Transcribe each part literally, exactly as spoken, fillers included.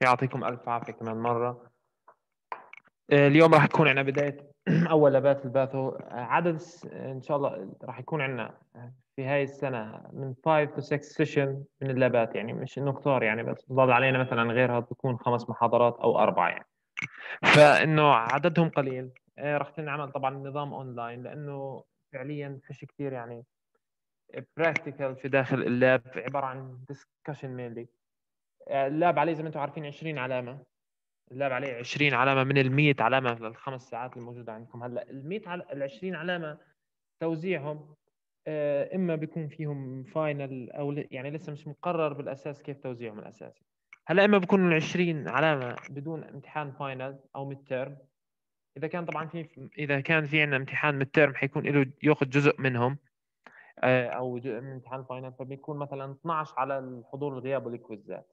يعطيكم ألف عافية كمان مرة. آه، اليوم راح يكون عندنا بداية أول لبات الباثو. عدد س- إن شاء الله راح يكون عندنا في هاي السنة من خمسة to ستة سيشن من اللابات، يعني مش إنه كتار يعني، بس ضل علينا مثلا غيرها تكون خمس محاضرات أو أربعة يعني، فإنه عددهم قليل. آه، راح تنعمل طبعا نظام أونلاين، لأنه فعليا فيش كتير يعني براكتيكال في داخل اللاب، عبارة عن ديسكشن مينلي. اللاب عليه زي ما انتم عارفين عشرين علامة. اللاب عليه عشرين علامة من ال مية علامة للخمس ساعات الموجودة عندكم. هلا ال مية على ال عشرين علامة توزيعهم آه، إما بيكون فيهم فاينل أو ل- يعني لسه مش مقرر بالأساس كيف توزيعهم الأساسي. هلا إما بيكون ال عشرين علامة بدون امتحان فاينل أو ميد تيرم. إذا كان طبعا في إذا كان في عندنا امتحان ميد تيرم حيكون له ياخذ جزء منهم، آه، أو جزء من امتحان فاينل، فبيكون مثلا اثناشر على الحضور الغياب والكويزات.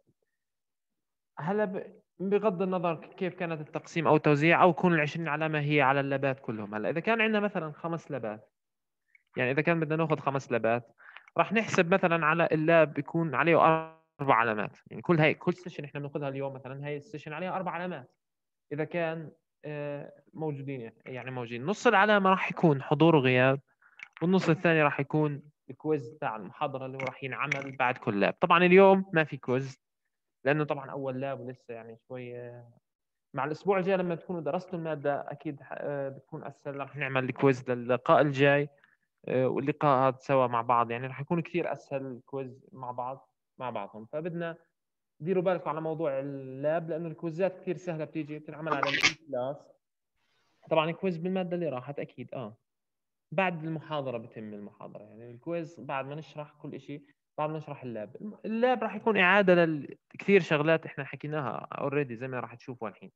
هلا ب- بغض النظر كيف كانت التقسيم او التوزيع، او يكون ال عشرين علامه هي على اللابات كلهم. هلا اذا كان عندنا مثلا خمس لابات، يعني اذا كان بدنا ناخذ خمس لابات، راح نحسب مثلا على اللاب بيكون عليه اربع علامات. يعني كل هاي كل سيشن احنا بناخذها اليوم، مثلا هاي السيشن عليها اربع علامات. اذا كان آه، موجودين، يعني موجودين نص العلامه راح يكون حضور وغياب، والنص الثاني راح يكون الكويز تاع المحاضره اللي هو راح ينعمل بعد كل لاب. طبعا اليوم ما في كويز، لانه طبعا اول لاب ولسه يعني شوي. مع الاسبوع الجاي لما تكونوا درستوا الماده اكيد آه، بتكون اسهل. راح نعمل الكويز للقاء الجاي، آه، واللقاء هذا سوا مع بعض، يعني راح يكون كثير اسهل الكويز مع بعض مع بعضهم. فبدنا ديروا بالكم على موضوع اللاب، لانه الكويزات كثير سهله بتيجي بتنعمل على الاي كلاس. طبعا الكويز بالماده اللي راحت اكيد اه بعد المحاضره بتم المحاضره، يعني الكويز بعد ما نشرح كل شيء، بعد ما نشرح اللاب. اللاب راح يكون اعاده لكثير شغلات احنا حكيناها اوريدي زي ما راح تشوفوا الحين.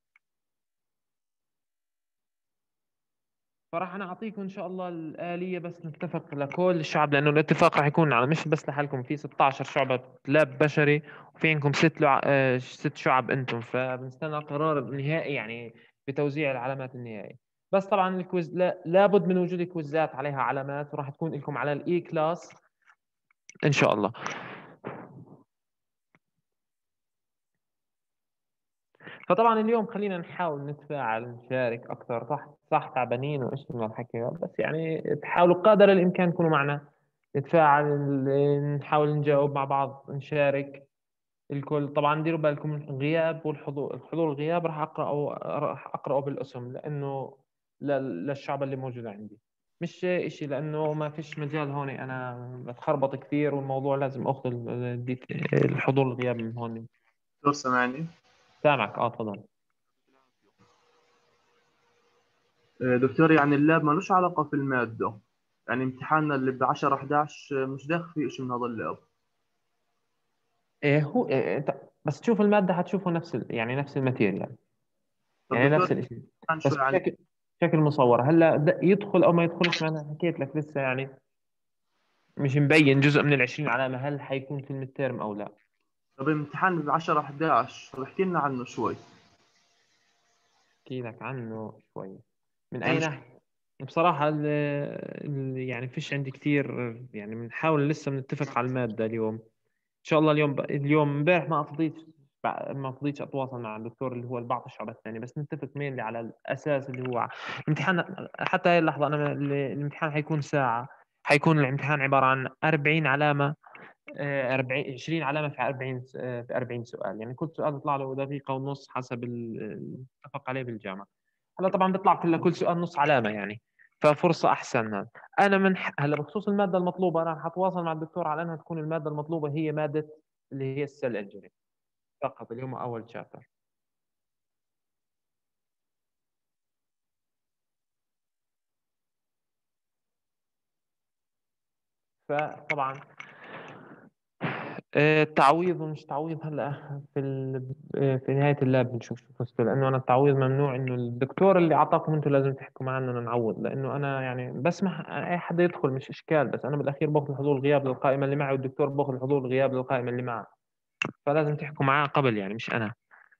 فراح انا اعطيكم ان شاء الله الاليه، بس نتفق لكل الشعب، لانه الاتفاق راح يكون على مش بس لحالكم. في ستاشر شعبة لاب بشري، وفي عندكم ست لع... آه، ست شعب انتم، فبنستنى قرار نهائي يعني بتوزيع العلامات النهائي. بس طبعا الكويز لا... لابد من وجود كويزات عليها علامات، وراح تكون لكم على الاي كلاس ان شاء الله. فطبعا اليوم خلينا نحاول نتفاعل نشارك اكثر. صح صح تعبانين وايش من الحكي هذا، بس يعني تحاولوا قدر الامكان تكونوا معنا، نتفاعل، نحاول نجاوب مع بعض، نشارك الكل. طبعا ديروا بالكم الغياب والحضور. الحضور والغياب راح اقراه راح اقراه بالاسم، لانه ل- للشعب اللي موجود عندي، مش إشي لانه ما فيش مجال هون. انا بتخربط كثير والموضوع لازم اخذ ال- الحضور والغياب من هون. دكتور سامعني؟ سامعك اه تفضل. آه، دكتور، يعني اللاب ملوش علاقة في المادة؟ يعني امتحاننا اللي ب عشرة إحدى عشر مش داخل فيه شيء من هذا اللاب؟ إيه هو إيه انت بس تشوف الماده هتشوفه نفس ال... يعني نفس الماتيريال، طب يعني دكتور، نفس الشيء، كان بس شوي عن بشكل بشكل مصور. هلا د- يدخل او ما يدخلش، ما انا حكيت لك لسه يعني مش مبين جزء من العشرين علامه هل حيكون في الميد او لا. طب الامتحان ب عشرة إحدى عشر، طب احكي لنا عنه شوي. احكي لك عنه شوي. من اي يعني ش- ناحيه؟ بصراحه ال... ال... يعني فيش عندي كثير، يعني بنحاول لسه بنتفق على الماده اليوم. ان شاء الله اليوم ب... اليوم امبارح ما فضيت ما فضيتش اتواصل مع الدكتور اللي هو بعض الشعب الثاني، بس نتفق مين على الاساس اللي هو امتحان. حتى هاي اللحظه انا ال- الامتحان حيكون ساعه. حيكون الامتحان عباره عن أربعين علامه، آه، أربعين عشرين علامه في أربعين س- آه، في أربعين سؤال. يعني كل سؤال بيطلع له دقيقه ونص حسب ال- المتفق عليه بالجامعه. هلا طبعا بيطلع كل كل سؤال نص علامه يعني، ففرصه احسن. هذا انا من ح- هلا بخصوص الماده المطلوبه، انا حتواصل مع الدكتور على انها تكون الماده المطلوبه هي ماده اللي هي السيل انجري فقط، اللي هم اول شابتر. فطبعا آه، التعويض ومش تعويض هلا في ال... آه، في نهايه اللاب بنشوف شو قصته، لانه انا التعويض ممنوع. انه الدكتور اللي اعطاكم انتم لازم تحكوا معنا انه نعوض، لانه انا يعني بسمح اي حدا يدخل مش اشكال، بس انا بالاخير باخذ الحضور الغياب للقائمه اللي معي، والدكتور باخذ الحضور الغياب للقائمه اللي معه. فلازم تحكوا معاه قبل، يعني مش انا.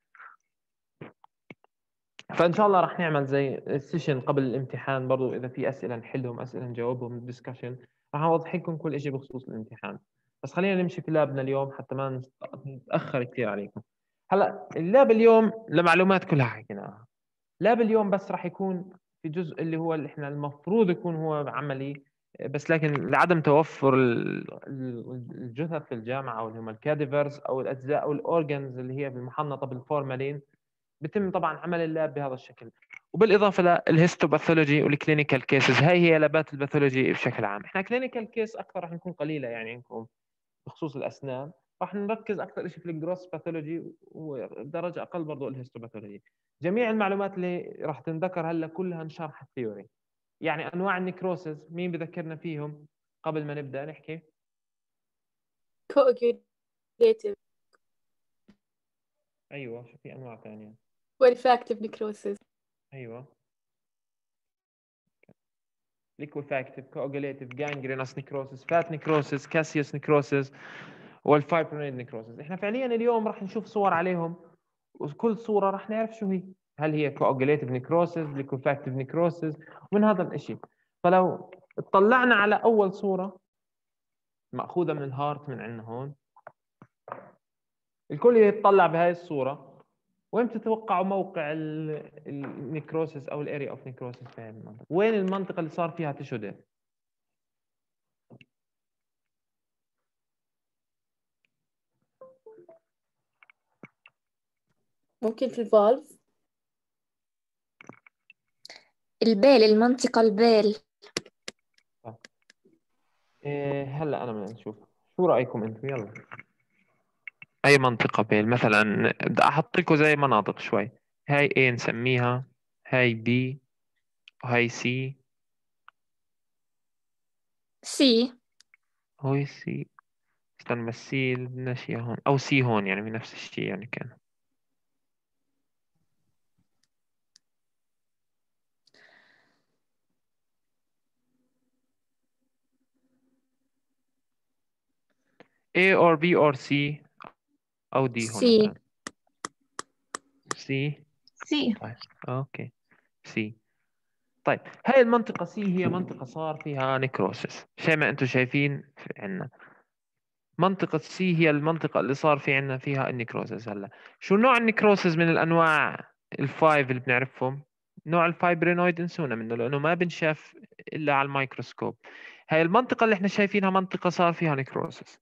فان شاء الله راح نعمل زي السيشن قبل الامتحان برضو، اذا في اسئله نحلهم، اسئله نجاوبهم، ديسكشن. راح اوضح لكم كل شيء بخصوص الامتحان. بس خلينا نمشي في لابنا اليوم حتى ما نتاخر كثير عليكم. هلا اللاب اليوم لمعلومات كلها حكيناها. لاب اليوم بس راح يكون في جزء اللي هو اللي احنا المفروض يكون هو عملي، بس لكن لعدم توفر ال- ال- الجثث في الجامعه او اللي هم الكاديفرز او الاجزاء او الاورجنز اللي هي المحنطه بالفورمالين، بيتم طبعا عمل اللاب بهذا الشكل. وبالاضافه للهيستوباثولوجي والكلينيكال كيسز، هاي هي لابات الباثولوجي بشكل عام. احنا كلينيكال كيس اكثر راح نكون قليله يعني عندكم بخصوص الاسنان، راح نركز اكثر شيء في الجروس باثولوجي ودرجه اقل برضه الهيستوباثولوجي. جميع المعلومات اللي راح تنذكر هلا كلها انشرحت ثيوري. يعني انواع النكروسز مين بذكرنا فيهم قبل ما نبدا نحكي؟ coagulative ايوه، شو في انواع ثانيه؟ والفاكتيف necrosis. ايوه، liquefactive, coagulative, gangrenous necrosis, fat necrosis, caseous necrosis والفايبرونيد necrosis. احنا فعليا اليوم راح نشوف صور عليهم، وكل صورة راح نعرف شو هي، هل هي coagulative necrosis, liquefactive necrosis، ومن هذا الاشي. فلو اطلعنا على اول صورة مأخوذة من الهارت من عندنا هون، الكل يتطلع بهاي الصورة، وين تتوقعوا موقع النيكروسيس او الاريا اوف نيكروسيس في هذه المنطقة؟ وين المنطقة اللي صار فيها تيشو ديث؟ ممكن في الفالف. البال، المنطقة البال. إيه هلا انا بدنا نشوف شو رايكم انتم. يلا، اي منطقه بيل مثلا؟ بدي احط لكم زي مناطق شوي. هاي A نسميها، هاي B، وهاي C. سي. هاي C، استنى بس C بدناش اياها هون، او C هون، يعني بنفس الشيء يعني كان. A or B or C او D هون سي. مثلا. C. سي. طيب اوكي، C. طيب هاي المنطقة C هي منطقة صار فيها نيكروسيس، زي ما انتم شايفين عندنا. منطقة C هي المنطقة اللي صار في عندنا فيها النيكروسيس. هلا شو نوع النيكروسيس من الأنواع الفايف اللي بنعرفهم؟ نوع الفايبرينويد انسونا منه، لأنه ما بنشاف إلا على الميكروسكوب. هاي المنطقة اللي احنا شايفينها منطقة صار فيها نيكروسيس.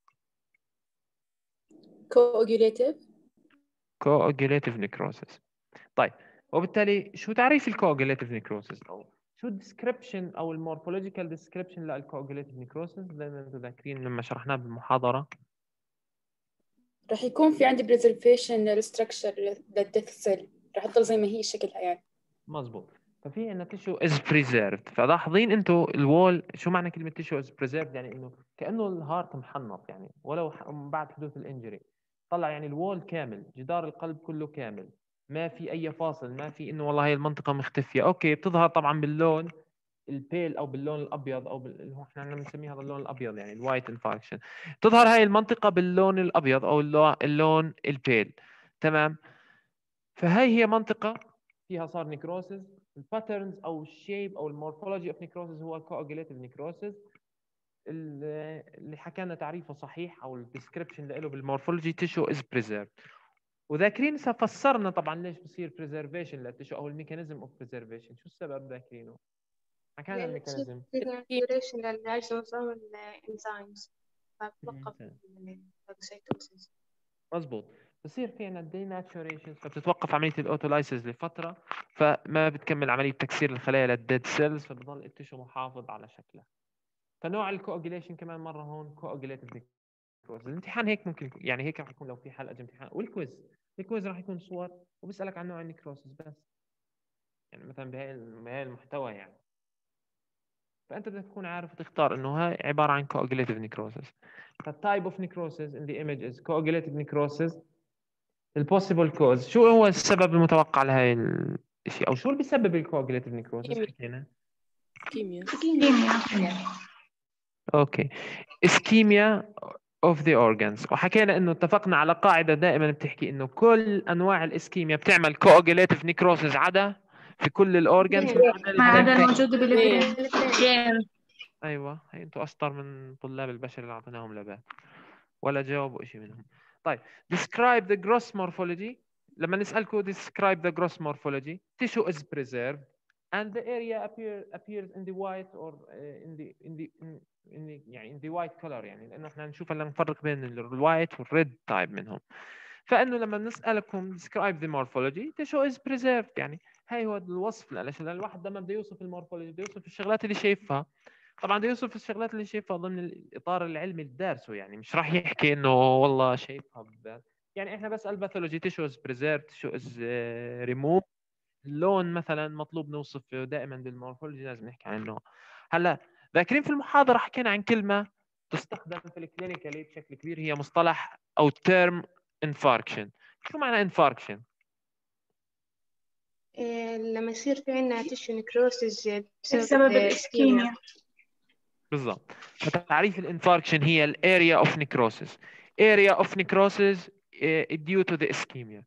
coagulative. coagulative necrosis. طيب وبالتالي شو تعريف الكوagulative necrosis، أو شو الديسكريبشن أو المورفولوجيكال ديسكريبشن للكوagulative necrosis زي ما انتم ذاكرين لما شرحناه بالمحاضرة؟ راح يكون في عندي preservation للستركشر للديث سيل، راح تضل زي ما هي شكلها يعني. مزبوط. ففي عندنا تيشو از بريزيرفد. فلاحظين انتم الوول، شو معنى كلمه تيشو از بريزيرفد؟ يعني انه كانه الهارت محنط، يعني ولو ح- بعد حدوث الانجري طلع يعني الوول كامل، جدار القلب كله كامل، ما في اي فاصل، ما في انه والله هي المنطقه مختفيه. اوكي، بتظهر طبعا باللون البيل او باللون الابيض، او بال... اللي هو احنا عندنا بنسميه هذا اللون الابيض، يعني الوايت انفاركشن. تظهر هاي المنطقه باللون الابيض او اللو- اللون البيل. تمام. فهي هي منطقه فيها صار نيكروسيس. الباترنز او الشيب او المورفولوجي اوف نيكروسيس هو الكواجيليتيف نيكروسيس. اللي حكينا تعريفه صحيح او الديسكربشن له بالمورفولوجي، تيشو از بريزيرف. وذاكرين فسرنا طبعا ليش بصير بريزرفيشن للتيشو او الميكانيزم اوف بريزرفيشن. شو السبب ذاكرينه؟ حكينا الميكانيزم. duration لللايزوزوم الانزيمز فبتوقف الفاجوسيتوسيس. مزبوط. بصير في عندنا ديناتشوريشن، فبتتوقف عمليه الاوتولايسيس لفتره، فما بتكمل عمليه تكسير الخلايا للديد سيلز، فبضل التيشو محافظ على شكله. فنوع الكواجيليشن كمان مره هون كواجيليتيف نيكروسيس. الامتحان هيك ممكن يعني هيك راح يكون لو في حلقه امتحان. والكويز، الكويز راح يكون صور وبسالك عن نوع النيكروسيس بس، يعني مثلا بهاي بهاي المحتوى يعني. فانت بدك تكون عارف وتختار انه هاي عباره عن coagulative necrosis. فالتايب اوف necrosis in the image is coagulative necrosis. البوسيبل كوز، شو هو السبب المتوقع لهي الشيء، او شو اللي بيسبب الكواجيليتيف نيكروسيس؟ حكينا كيمياء. اوكي، اسكيميا اوف ذا اورجانز. وحكينا انه اتفقنا على قاعده دائما بتحكي انه كل انواع الاسكيميا بتعمل كواجيليتيف نيكروسيس عدا في كل الاورجانز ما عدا الموجود بالبرين. ايوه، هي انتوا اشطر من طلاب البشر اللي اعطيناهم لبات ولا جاوبوا شيء منهم. طيب describe the gross morphology لما نسألكم describe the gross morphology tissue is preserved and the area appear appears in the white or uh, in the in the in, in the يعني in the white color يعني لأنه احنا نشوف هلا نفرق بين الوايت والريد تايب منهم. فإنه لما نسألكم describe the morphology tissue is preserved يعني هاي هو الوصف ليش لأن الواحد لما بده يوصف المورفولوجي بده يوصف الشغلات اللي شايفها. طبعا بده يوصف الشغلات اللي شايفها ضمن الإطار العلمي اللي دارسه يعني مش راح يحكي إنه والله شايفها ب... يعني احنا بس الباثولوجي tissue is preserved tissue is uh, removed. اللون مثلا مطلوب نوصف دائما بالمورفولوجي لازم نحكي عن اللون. هلا ذاكرين في المحاضره حكينا عن كلمه تستخدم في الكلينيكالي بشكل كبير هي مصطلح او تيرم انفاركشن. شو معنى انفاركشن؟ إيه لما يصير في عنا تيشو نكروسز بسبب الإسكيميا. بالضبط. فتعريف الانفاركشن هي الاريا اوف نيكروسيس. اريا اوف نيكروسيس due to the ischemia.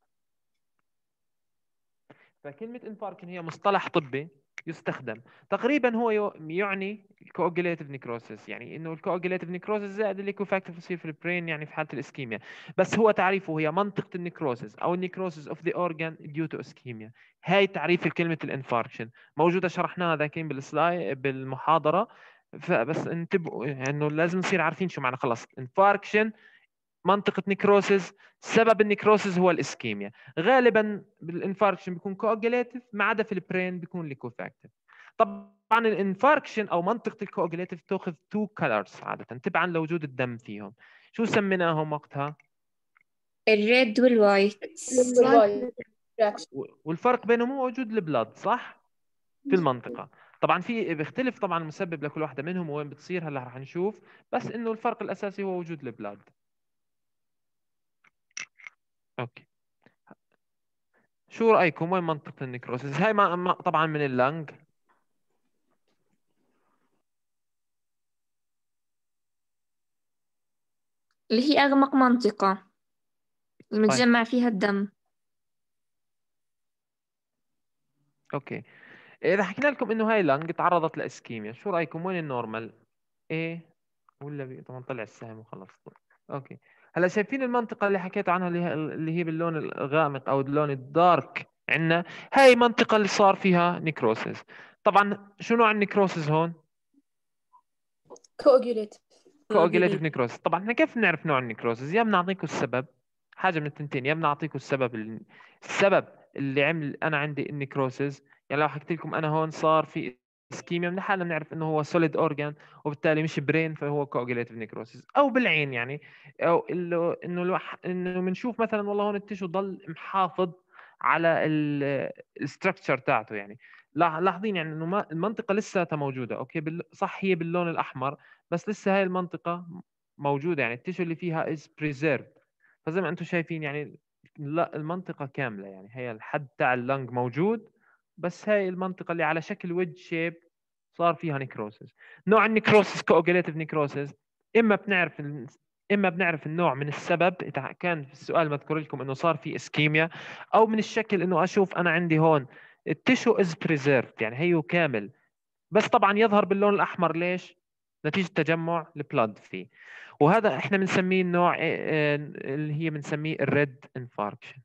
فكلمة انفاركشن هي مصطلح طبي يستخدم تقريبا هو يعني الكوagulative necrosis يعني انه الكوagulative necrosis زائد الليكوفاكتيف يصير في البرين يعني في حالة الاسكيميا. بس هو تعريفه هي منطقة النيكروسيس او النيكروسيس اوف ذا اورجان due to ischemia. هاي تعريف كلمة الانفاركشن موجودة شرحناها ذاكين بالسلاي بالمحاضرة. فبس انتبهوا انه لازم نصير عارفين شو معنى خلص انفاركشن منطقة نيكروسيس. سبب النيكروسيس هو الاسكيميا. غالبا بالانفاركشن بيكون كوagulative ما عدا في البرين بيكون ليكوفاكتيف. طبعا الانفاركشن او منطقة الكوagulative تاخذ تو كلرز عادة تبعا لوجود الدم فيهم. شو سميناهم وقتها؟ الريد والوايت. والفرق بينهم هو وجود البلاد صح؟ في المنطقة. طبعا في بيختلف طبعا المسبب لكل واحدة منهم وين بتصير هلا رح نشوف. بس انه الفرق الاساسي هو وجود البلاد. اوكي. شو رأيكم وين منطقة النيكروسيس؟ هاي ما ما- طبعا من اللنج. اللي هي أغمق منطقة طيب المتجمع فيها الدم. اوكي. اذا حكينا لكم انه هاي لنج تعرضت لاسكيميا شو رأيكم وين النورمال؟ ايه ولا بي... طبعا طلع السهم وخلص. اوكي. هلا شايفين المنطقة اللي حكيت عنها اللي هي اللي هي باللون الغامق او اللون الدارك عندنا هاي المنطقة اللي صار فيها نيكروسيس. طبعا شو نوع النيكروسيس هون؟ coagulative. كوagulative نيكروسيس. طبعا احنا كيف نعرف نوع النيكروسيس؟ يا بنعطيكم السبب حاجه من التنتين، يا بنعطيكم السبب ال- السبب اللي عمل انا عندي النيكروسيس. يعني لو حكيت لكم انا هون صار في اسكيميا من حالنا بنعرف انه هو سوليد اورجان وبالتالي مش برين فهو كوagulative نيكروسيس. او بالعين يعني او إنه انه الوح... انه بنشوف مثلا والله هون التشو ضل محافظ على الستركتشر تاعته يعني. لا- لاحظين يعني انه ما- المنطقه لساتها موجوده. اوكي بال... صح هي باللون الاحمر بس لسه هاي المنطقة موجودة يعني التيشو اللي فيها is preserved. فزي ما انتم شايفين يعني لا المنطقة كاملة يعني هي الحد تاع اللنج موجود بس هاي المنطقة اللي على شكل ويدج شيب صار فيها نيكروسيس. نوع النيكروسيس كوagulative نيكروسيس اما بنعرف ال- اما بنعرف النوع من السبب اذا كان في السؤال مذكور لكم انه صار في اسكيميا او من الشكل انه اشوف انا عندي هون التيشو is preserved يعني هيو كامل بس طبعا يظهر باللون الاحمر ليش؟ نتيجه تجمع البلاد فيه. وهذا احنا بنسميه النوع آه، اللي هي بنسميه الريد انفاركشن.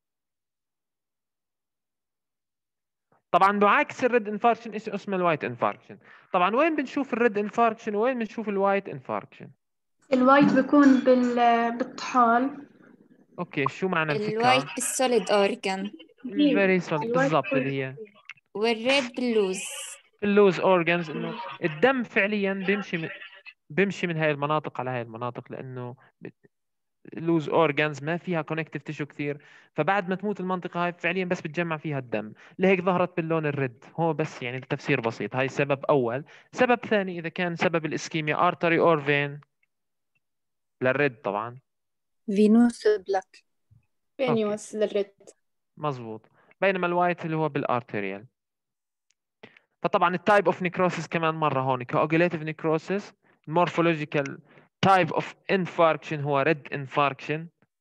طبعا بعكس الريد انفاركشن اسمه الوايت انفاركشن. طبعا وين بنشوف الريد انفاركشن وين بنشوف الوايت انفاركشن؟ الوايت بيكون بال... بالطحال. اوكي شو معنى الوايت الفكره؟ بالسوليد أورجان الفيري سوليد بالضبط اللي هي والريد باللوز. اللوز اورجانز انه الدم فعليا بيمشي من بيمشي من هاي المناطق على هاي المناطق لانه لوز اورجانز ما فيها كونكتيف تيشو كثير. فبعد ما تموت المنطقه هاي فعليا بس بتجمع فيها الدم لهيك ظهرت باللون الريد. هو بس يعني التفسير بسيط. هاي سبب اول. سبب ثاني اذا كان سبب الاسكيميا ارتري اور فين للريد طبعا فينوس بلاك. أوكي. فينوس للريد. مزبوط. بينما الوايت اللي هو بالارتريال. فطبعا التايب اوف نيكروسيس كمان مره هون كوagulative نيكروسيس. morphological type of infarction هو red infarction.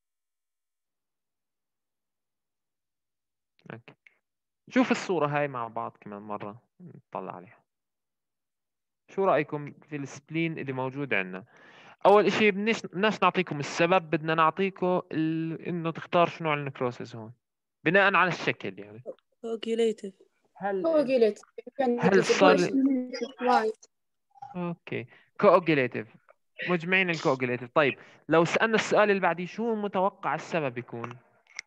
اوكي شوف الصورة هاي مع بعض كمان مرة نطلع عليها. شو رأيكم في السبلين اللي موجود عندنا؟ أول إشي بدناش بدناش نعطيكم السبب بدنا نعطيكم ال... إنه تختار شو نوع النكروسيس هون. بناء على الشكل يعني. coagulative. هل coagulate هل صار وايت. اوكي coagulative، مجمعين الكوagulative. طيب لو سألنا السؤال اللي بعديه شو متوقع السبب يكون؟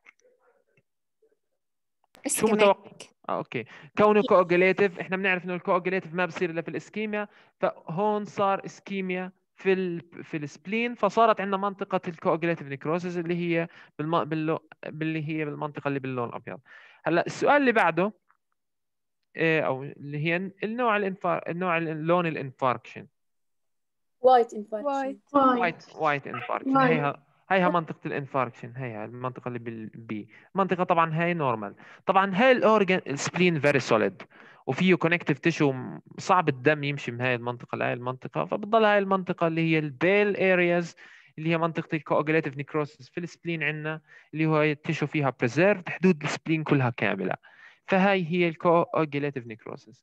شو متوقع؟ آه، اوكي كونه coagulative، احنا بنعرف انه الكوagulative ما بصير الا في الاسكيميا، فهون صار اسكيميا في ال في السبلين، فصارت عندنا منطقة الكوagulative نيكروسيس اللي هي بالم... باللو... باللي هي بالمنطقة اللي باللون الابيض. هلا السؤال اللي بعده إيه، او اللي هي النوع الانفار النوع اللون الانفاركشن. white infarction. وايت. وايت وايت انفاركشن. هيها هيها منطقة الانفاركشن، هيها المنطقة اللي بالبي. منطقة طبعا هاي نورمال. طبعا هاي الاورجن السبلين فيري سوليد وفيه كونكتيف تيشو، صعب الدم يمشي من هاي المنطقة لهاي المنطقة، فبتضل هاي المنطقة اللي هي البيل ارياز اللي هي منطقة الكوagulative نيكروسيس في السبلين عندنا، اللي هو التيشو فيها بريزيرفد، حدود السبلين كلها كاملة، فهاي هي الكوagulative نيكروسيس.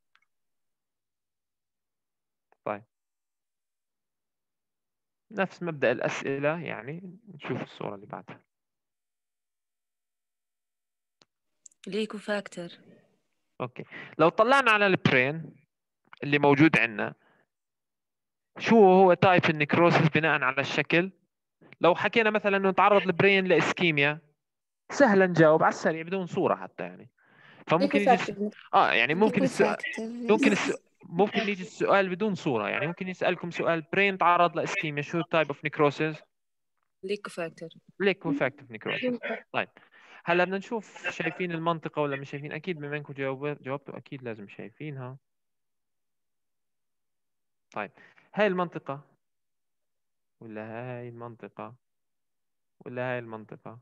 طيب نفس مبدأ الأسئلة يعني. نشوف الصورة اللي بعدها. Leucofactor. اوكي لو طلعنا على البرين اللي موجود عندنا، شو هو تايب النكروسيس بناء على الشكل؟ لو حكينا مثلا انه تعرض البرين لاسكيميا، سهلا نجاوب على السريع بدون صورة حتى يعني. فممكن يجي الس... liquefactive. اه يعني ممكن السؤال Liquefactive. ممكن السؤال ممكن يجي السؤال بدون صورة يعني. ممكن يسألكم سؤال برين تعرض لاسكيميا، شو تايب اوف نكروسيس؟ Leucofactor. ليكوفاكتيف نكروسيس. طيب هلا بدنا نشوف شايفين المنطقة ولا مش شايفين؟ أكيد بما إنكم جاوبت جاوبتوا أكيد لازم شايفينها. طيب هاي المنطقة ولا هاي المنطقة ولا هاي المنطقة؟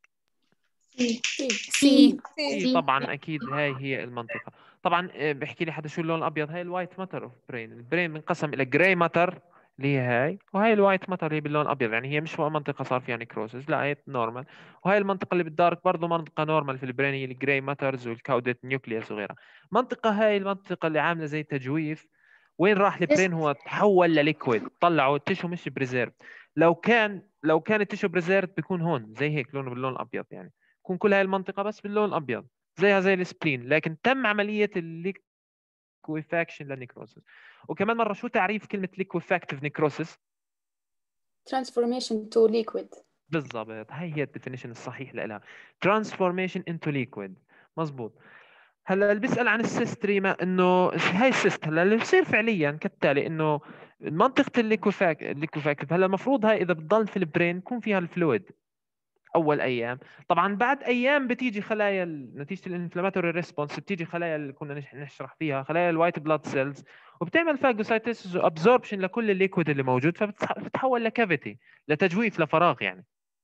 سي. إيه طبعا أكيد هاي هي المنطقة. طبعا آه، بحكي لي حدا شو اللون الأبيض؟ هاي الوايت ماتر أوف برين. البرين بنقسم إلى جراي ماتر اللي هي هاي، وهاي الوايت ماتر اللي هي باللون الأبيض، يعني هي مش فوق منطقة صار فيها نيكروسيس، لا هي نورمال. وهاي المنطقة اللي بالدارك برضه منطقة نورمال في البرين، هي الجراي ماترز والكاوديت نيوكليوس وغيرها. منطقة هاي المنطقة اللي عاملة زي تجويف، وين راح البرين؟ هو تحول لليكويد، طلعوا التشو مش بريزيرف. لو كان لو كان التشو بريزيرف بيكون هون زي هيك لونه باللون الأبيض يعني، تكون كل هاي المنطقة بس باللون الأبيض زيها زي السبلين، لكن تم عملية الليكويفاكشن للنيكروسيس. وكمان مرة شو تعريف كلمة liquefactive necrosis؟ transformation to liquid. بالضبط، هاي هي الديفينيشن الصحيح لها، transformation into liquid. مزبوط. هلا اللي بيسأل عن السيستريما انه هاي السيست، هلا اللي بصير فعليا كالتالي انه منطقة الليكوفاك الليكوفاكتيف، هلا المفروض هاي اذا بتضل في البرين يكون فيها الفلويد اول ايام. طبعا بعد ايام بتيجي خلايا نتيجه الانفلاماتوري ريسبونس، بتيجي خلايا اللي كنا نشرح فيها، خلايا الوايت بلاد سيلز، وبتعمل فاجوسايتوسيس وابزوربشن لكل الليكويد اللي موجود، فبتتحول لكافيتي، لتجويف، لفراغ يعني.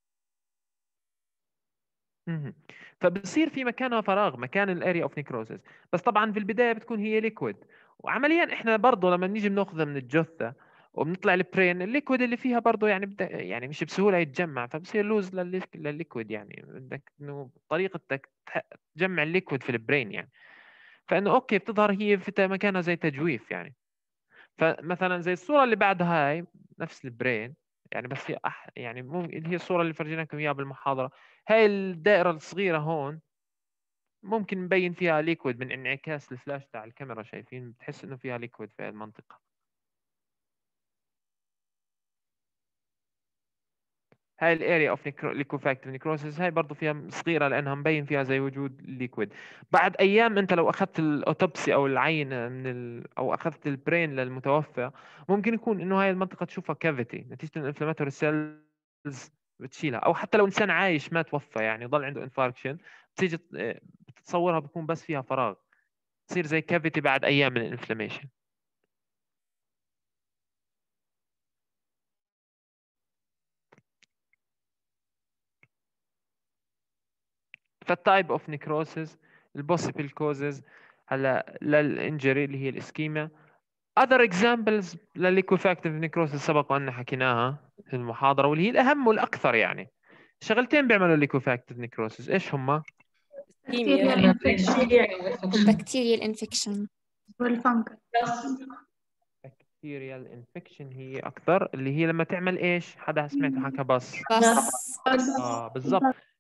مهم. فبصير في مكانها فراغ، مكان الاريا اوف نيكروزيس، بس طبعا في البدايه بتكون هي ليكويد. وعمليا احنا برضه لما نيجي بناخذها من الجثه وبنطلع البرين، الليكويد اللي فيها برضه يعني بدا يعني مش بسهوله يتجمع، فبصير لوز للليكويد يعني. بدك انه طريقه بدك تجمع الليكويد في البرين يعني. فانه اوكي بتظهر هي في مكانها زي تجويف يعني. فمثلا زي الصوره اللي بعدها هاي نفس البرين يعني، بس هي أح يعني مو اللي هي الصوره اللي فرجيناكم اياها بالمحاضره. هاي الدائره الصغيره هون ممكن نبين فيها ليكويد من انعكاس الفلاش تاع الكاميرا، شايفين؟ بتحس انه فيها ليكويد في المنطقه. هاي الاريا اوف ليكوفاكتيف نيكروسيس، هاي برضه فيها صغيره لانها مبين فيها زي وجود ليكويد. بعد ايام انت لو اخذت الاوتوبسي او العينه من ال... او اخذت البرين للمتوفى، ممكن يكون انه هاي المنطقه تشوفها كافيتي نتيجه الانفلاماتوري سيلز بتشيلها، او حتى لو انسان عايش ما توفى يعني ضل عنده انفاركشن، بتيجي بتتصورها بكون بس فيها فراغ، تصير زي كافيتي بعد ايام من الانفلاميشن. فالتايب اوف نيكروسيس، البوسيبل كوزز هلا للانجري اللي هي الاسكيميا. other examples للليكوفاكتيف نيكروسيس سبق وان حكيناها في المحاضره، واللي هي الاهم والاكثر يعني. شغلتين بيعملوا الليكوفاكتيف نيكروسيس، ايش هما؟ Ischemia. Bacterial infection. والفنجل. بكتيريال انفكشن هي اكثر، اللي هي لما تعمل ايش؟ حدا سمعته حكى بس بس. اه بالضبط.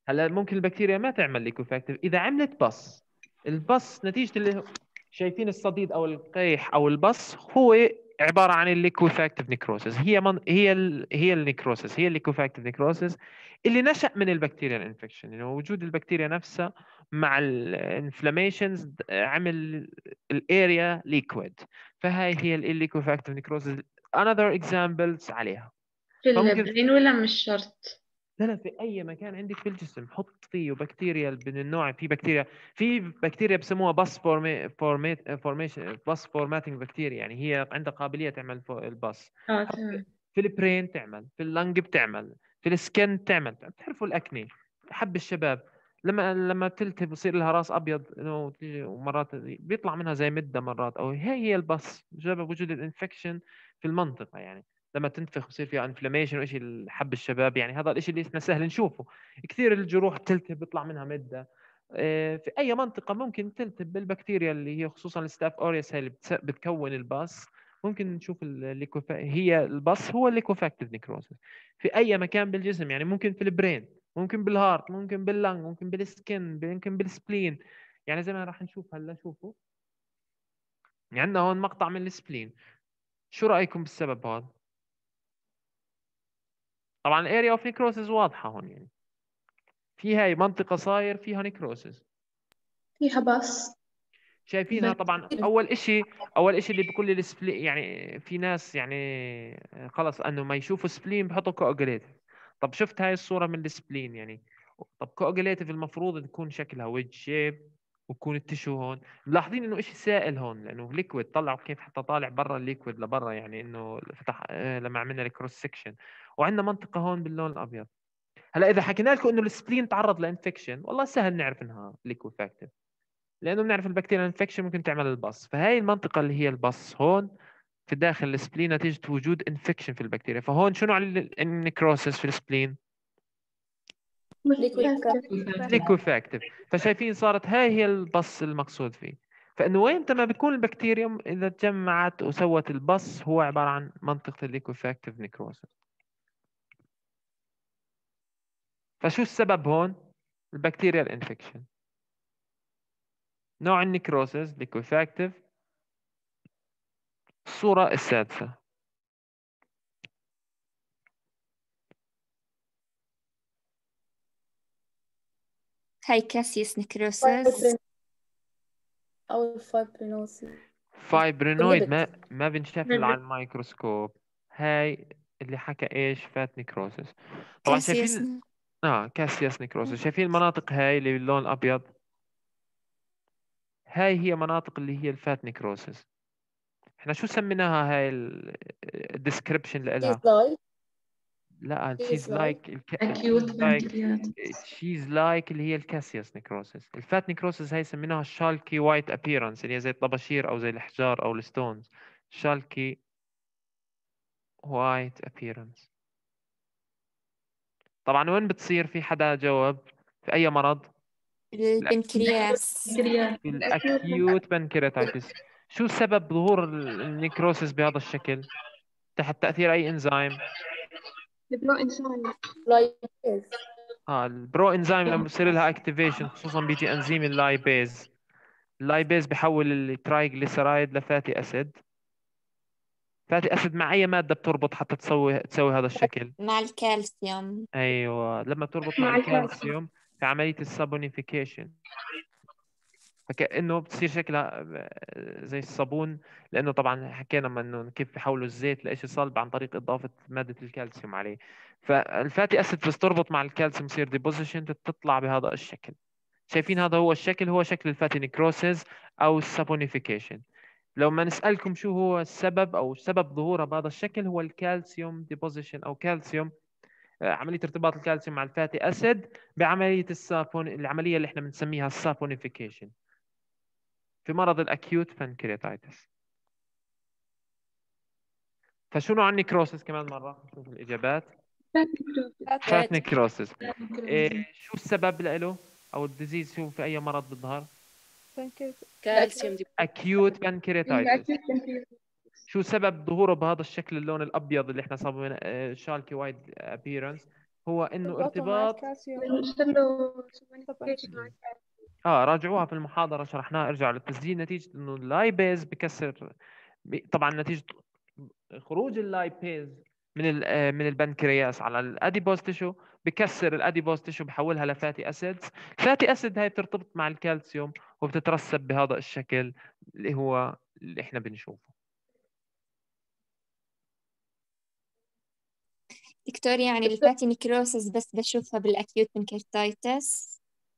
هلا ممكن البكتيريا ما تعمل ليكوفاكتيف، اذا عملت بص، البص نتيجه اللي هو- شايفين الصديد او القيح او البص هو عباره عن الليكوفاكتيف نيكروسيس، هي من هي ال... هي النيكروسيس، هي الليكوفاكتيف نيكروسيس اللي نشأ من البكتيريا الانفكشن، يعني وجود البكتيريا نفسها مع الانفلاميشنز عمل الاريا ليكويد، فهاي هي الليكوفاكتيف نيكروسيس. another examples عليها. في فممكن البرين ولا مش شرط؟ لا لا، في اي مكان عندك في الجسم حط فيه بكتيريا من النوع، في بكتيريا في بكتيريا بسموها باس فورمي فورميت فورميشن باس فورماتنج بكتيريا، يعني هي عندها قابليه تعمل فو- الباص. اه حط تمام. في البرين تعمل، في اللنج بتعمل، في السكن تعمل. بتعرفوا الاكني، حب الشباب لما لما تلتهب بصير لها راس ابيض إنه تيجي، ومرات بيطلع منها زي مده مرات، او هي هي البص بسبب وجود الانفكشن في المنطقه، يعني لما تنتفخ بصير فيها انفلاميشن وشيء حب الشباب، يعني هذا الشيء اللي احنا سهل نشوفه كثير. الجروح تلتهب بيطلع منها مده. آه، في اي منطقه ممكن تلتهب بالبكتيريا اللي هي خصوصا الستاف اوريوس، هي اللي بتس- بتكون الباص. ممكن نشوف الليكوفا... هي البص هو الليكوفاكتيف نيكروسيس في اي مكان بالجسم، يعني ممكن في البرين، ممكن بالهارت، ممكن باللنج، ممكن بالسكن، ممكن بالسبلين، يعني زي ما راح نشوف هلا. شوفوا يعني عندنا هون مقطع من السبلين، شو رايكم بالسبب هذا؟ طبعا الاريا اوف نيكروسيس واضحه هون، يعني في هاي منطقه صاير فيها نيكروسيس، فيها بس شايفينها. بس طبعا اول إشي اول إشي اللي بكل السبلين، يعني في ناس يعني خلص انه ما يشوفوا سبلين بحطوا كوجليتيف. طب شفت هاي الصوره من السبلين يعني، طب كوجليتيف المفروض تكون شكلها ويدج شيب، وتكون التشو هون ملاحظين انه إشي سائل هون لانه ليكويد. طلعوا كيف حتى طالع برا الليكويد لبرا، يعني انه فتح آه، لما عملنا الكروس سكشن. وعندنا منطقه هون باللون الابيض. هلا اذا حكينا لكم انه السبلين تعرض لانفكشن، والله سهل نعرف انها ليكوفاكتيف، لانه بنعرف البكتيريا انفكشن ممكن تعمل البص. فهاي المنطقه اللي هي البص هون في داخل السبلين نتيجه وجود انفكشن في البكتيريا. فهون شنو على النيكروسيس في السبلين؟ ليكوفاكتيف. فشايفين صارت هاي هي البص المقصود فيه. فانه وين ما بتكون البكتيريا اذا تجمعت وسوت البص هو عباره عن منطقه الليكوفاكتيف نيكروسيس. فشو السبب هون؟ البكتيريا الانفكشن. نوع النيكروسيس ليكوفاكتيف. الصوره السادسه. هاي كاسيوس نكروسس. أو الفايبرينوسيس. فايبرينويد ما باللبت. ما بنشاف الا على الميكروسكوب. هاي اللي حكى ايش؟ فات نيكروسيس. طبعا كاسيوس شايفين اه كاسياس نيكروسيس. شايفين المناطق هاي اللي باللون الابيض؟ هاي هي مناطق اللي هي الفات نيكروسيس. احنا شو سميناها هاي الديسكريبشن لها؟ لايك لا Cheese تشيز like. لايك أكيوت تشيز لايك بنكرياتيس. تشيز لايك اللي هي الكاسياس نيكروسيس. الفات نيكروسيس هاي سميناها الشالكي وايت ابيرنس، اللي هي زي الطباشير او زي الاحجار او الستونز. شالكي وايت ابيرنس. طبعا وين بتصير؟ في حدا جاوب؟ في اي مرض؟ البنكرياس. بنكرياس. في الاكيوت بانكرياتايتس. شو سبب ظهور النيكروسيس بهذا الشكل؟ تحت تاثير اي انزيم؟ البرو إنزيم. لايبيز. اه البرو انزيم لما بصير لها اكتيفيشن، خصوصا بيجي انزيم اللايبيز. اللايبيز بحول الترايجليسرايد لفاتي اسيد. فاتي اسيد مع اي ماده بتربط حتى تسوي تسوي هذا الشكل؟ مع الكالسيوم. ايوه لما تربط مع مع الكالسيوم. الكالسيوم في عمليه السابونيفيكيشن، فكأنه بتصير شكلها زي الصابون. لأنه طبعا حكينا ما إنه كيف بيحولوا الزيت لإشي صلب عن طريق إضافة مادة الكالسيوم عليه. فالفاتي أسيد بس تربط مع الكالسيوم يصير ديبوزيشن تطلع بهذا الشكل. شايفين هذا هو الشكل، هو شكل الفاتي نيكروسيس أو السابونيفيكيشن. لو ما نسألكم شو هو السبب أو سبب ظهورها بهذا الشكل، هو الكالسيوم ديبوزيشن أو كالسيوم، عملية ارتباط الكالسيوم مع الفاتي أسيد بعملية السابون، العملية اللي احنا بنسميها السابونيفيكيشن في مرض الاكيوت بانكرياتايتس. فشو نوع النيكروسيس كمان مره نشوف الاجابات؟ فات نيكروسيس. إيه شو السبب له او الديزيز؟ شو في اي مرض بيظهر؟ كالسيوم دي اكيوت بانكرياتايتس. شو سبب ظهوره بهذا الشكل اللون الابيض اللي احنا صابين شالكي وايت ابييرنس؟ هو انه تربطوا مع ارتباط الكالسيوم بنشر له سبونيفيكيشن. اه راجعوها في المحاضره شرحناها، ارجعوا للتسجيل. نتيجه انه اللايبيز بكسر ب- طبعا نتيجه خروج اللايبيز من ال- آه، من البنكرياس على الاديبوز تيشو، بكسر الاديبوز تيشو بحولها لفاتي اسيدز. الفاتي اسيد هاي بترتبط مع الكالسيوم وبتترسب بهذا الشكل اللي هو اللي احنا بنشوفه. دكتور يعني الفاتي نيكروسس بس بشوفها بالأكيوت بنكرتايتس.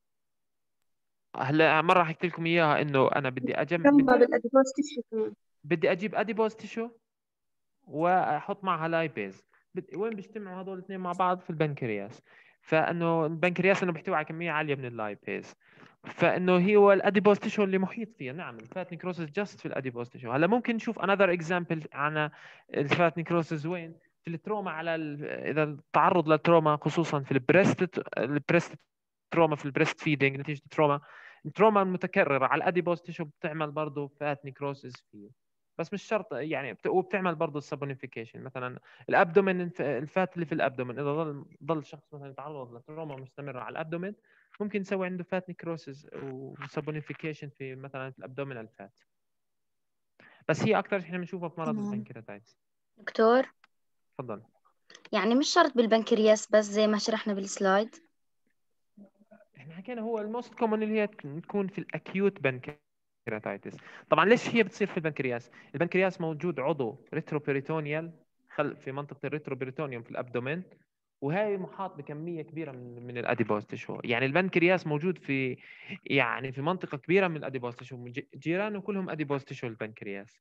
هلا مره حكيت لكم اياها انه انا بدي اجمع كم بدي, بالأديبوز تيشو كمان. بدي اجيب اديبوز تيشو واحط معها لايبيز. بت- وين بيجتمعوا هذول الاثنين مع بعض؟ في البنكرياس. فانه البنكرياس انه بيحتوي على كميه عاليه من اللايبيز، فانه هو الاديبوز تيشو اللي محيط فيها. نعم الفات نيكروسس جاست في الاديبوز تيشو. هلا ممكن نشوف انذر اكزامبل عن الفات نيكروسس وين؟ في التروما، على ال... اذا التعرض للتروما خصوصا في البريست البريست تروما، في البريست فيدنج نتيجه تروما التروما المتكرره على الاديبوز تيشو بتعمل برضه فات نيكروسس فيه. بس مش شرط يعني بت... وبتعمل برضه السابونيفيكيشن. مثلا الابدومين، الفات اللي في الابدومين اذا ضل ضل الشخص مثلا يتعرض لتروما مستمره على الابدومين، ممكن نسوي عنده فات نيكروسيس وسابونيفيكيشن في مثلا في الابدومينال فات. بس هي اكثر احنا بنشوفها في مرض تمام. البنكرياتايتس. دكتور، تفضل. يعني مش شرط بالبنكرياس بس زي ما شرحنا بالسلايد. احنا حكينا هو الموست كومن اللي هي تكون في الاكيوت بنكرياتايتس. طبعا ليش هي بتصير في البنكرياس؟ البنكرياس موجود عضو ريتروبيريتونيال خل في منطقه الريتروبيريتونيوم في الابدومين، وهي محاط بكميه كبيره من من الاديبوز تيشو. يعني البنكرياس موجود في يعني في منطقه كبيره من الاديبوز تيشو، جيرانه كلهم اديبوز تيشو البنكرياس.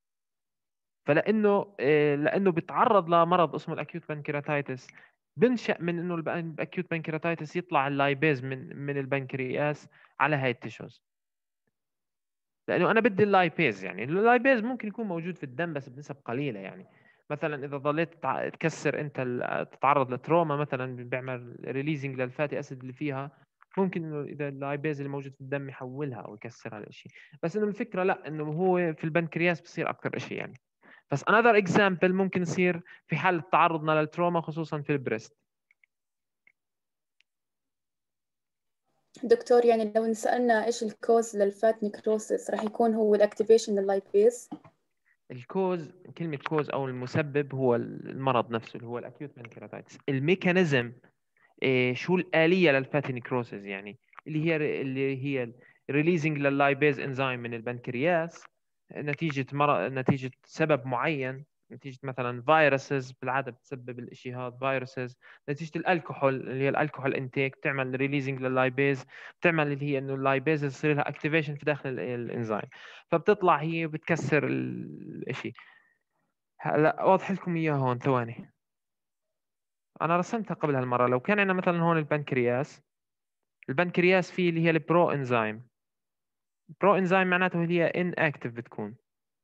فلانه آه، لانه بيتعرض لمرض اسمه الاكيوت بنكرياتايتس، بنشأ من انه الاكيوت بنكرياتايتس يطلع اللايبيز من من البنكرياس على هاي التيشوز. لانه انا بدي اللايبيز، يعني اللايبيز ممكن يكون موجود في الدم بس بنسب قليله. يعني مثلا اذا ضليت تع- تكسر انت ال- تتعرض لتروما مثلا بيعمل ريليزنج للفاتي اسيد اللي فيها، ممكن انه اذا اللايبيز اللي موجود في الدم يحولها او يكسر هذا الشيء. بس انه الفكره لا، انه هو في البنكرياس بصير اكثر شيء يعني. بس another example ممكن يصير في حالة تعرضنا للتروما خصوصا في البريست. دكتور يعني لو نسألنا إيش الكوز للفات نيكروسيس راح يكون هو الأكتيفيشن لللايبيز. الكوز، كلمة كوز أو المسبب هو المرض نفسه اللي هو الأكيوت بانكرياتايتس. الميكانيزم إيه، شو الآلية للفاتي نيكروسيس يعني اللي هي اللي هي ريليزنج لللايبيز انزيم من البنكرياس نتيجة مرض، نتيجة سبب معين، نتيجة مثلا فيروسز بالعادة بتسبب الاشي هذا فيروسز، نتيجة الكحول اللي هي الكحول انتيك بتعمل ريليزنج لللايبيز، بتعمل اللي هي انه اللايبيز يصير لها اكتيفيشن في داخل ال- الانزيم، فبتطلع هي بتكسر الاشي. هلا اوضح لكم اياه هون ثواني. انا رسمتها قبل هالمرة. لو كان عندنا مثلا هون البنكرياس، البنكرياس فيه اللي هي البرو انزيم. برو انزيم معناته هي ان اكتف، بتكون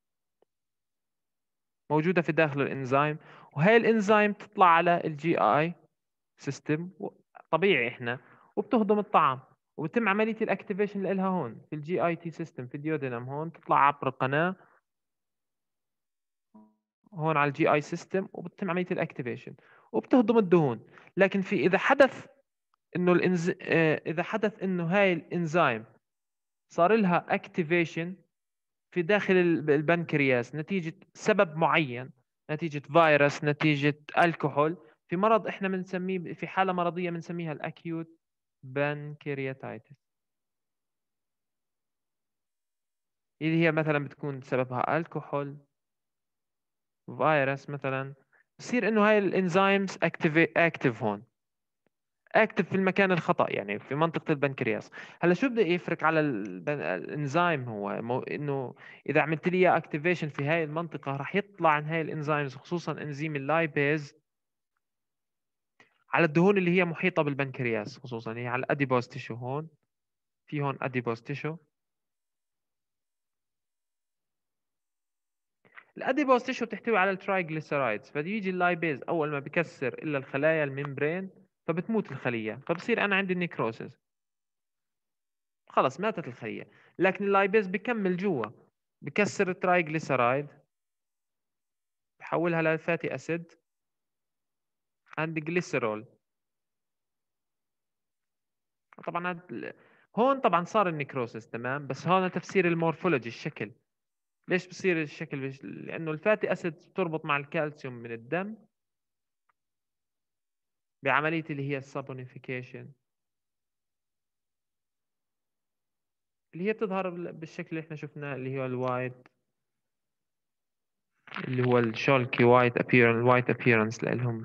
موجودة في داخل الانزيم، وهي الانزيم تطلع على الجي اي سيستم طبيعي احنا، وبتهضم الطعام، وبتم عملية الاكتيفيشن لها هون في الجي اي تي سيستم في الديودينم. هون تطلع عبر القناة هون على الجي اي سيستم، وبتم عملية الاكتيفيشن وبتهضم الدهون. لكن في اذا حدث انه الانز... اه، اذا حدث انه هاي الانزيم صار لها اكتيفيشن في داخل الب- البنكرياس نتيجة سبب معين، نتيجة فيروس، نتيجة الكحول، في مرض احنا بنسميه في حالة مرضية بنسميها الاكيوت بنكرياتايتس، اللي هي مثلا بتكون سببها الكحول، فيروس مثلا. بصير انه هاي الانزيمز اكتيف اكتيف هون، اكتف في المكان الخطأ يعني في منطقة البنكرياس. هلا شو بده يفرق على البن- الانزيم؟ هو مو انه اذا عملت لي اياه اكتيفيشن في هاي المنطقة راح يطلع عن هاي الانزيمز خصوصا انزيم اللايبيز على الدهون اللي هي محيطة بالبنكرياس، خصوصا هي على الاديبوز تيشو. هون في هون اديبوز تيشو. الاديبوز تيشو بتحتوي على الترايجليسرايدز، فبيجي اللايبيز اول ما بكسر الا الخلايا الممبرين فبتموت الخلية، فبصير انا عندي النيكروسيس، خلص ماتت الخلية. لكن اللايبيز بكمل جوا، بكسر الترايجليسرايد، بحولها لفاتي اسيد عند جليسرول، طبعا هاد... هون طبعا صار النيكروسس تمام، بس هون تفسير المورفولوجي الشكل. ليش بصير الشكل بش... لانه الفاتي اسيد تربط مع الكالسيوم من الدم بعمليه اللي هي السابونيفيكيشن، اللي هي بتظهر بالشكل اللي احنا شفناه اللي هو الوايت، اللي هو الشولكي وايت ابيرنس، الوايت ابيرنس لهم،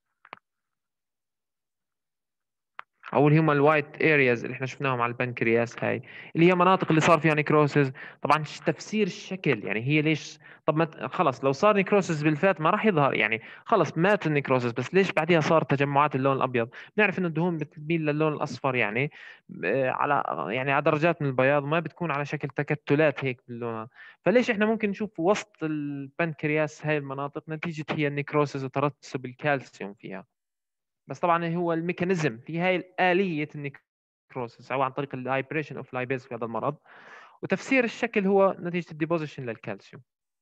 او اللي هم الوايت ارياز اللي احنا شفناهم على البنكرياس، هاي اللي هي مناطق اللي صار فيها نيكروسز. طبعا ش- تفسير الشكل يعني هي ليش، طب ما ت- خلص لو صار نيكروسز بالفات ما راح يظهر يعني، خلص مات النيكروسز، بس ليش بعدها صار تجمعات اللون الابيض؟ بنعرف انه الدهون بتميل للون الاصفر يعني، آه، على يعني على درجات من البياض، ما بتكون على شكل تكتلات هيك باللون. فليش احنا ممكن نشوف وسط البنكرياس هاي المناطق نتيجة هي النيكروسز وترسب الكالسيوم فيها. بس طبعا هو الميكانيزم في هاي الآلية النيكروسيس او عن طريق الهايبريشن اوف لايبيز في هذا المرض، وتفسير الشكل هو نتيجة الديبوزيشن للكالسيوم.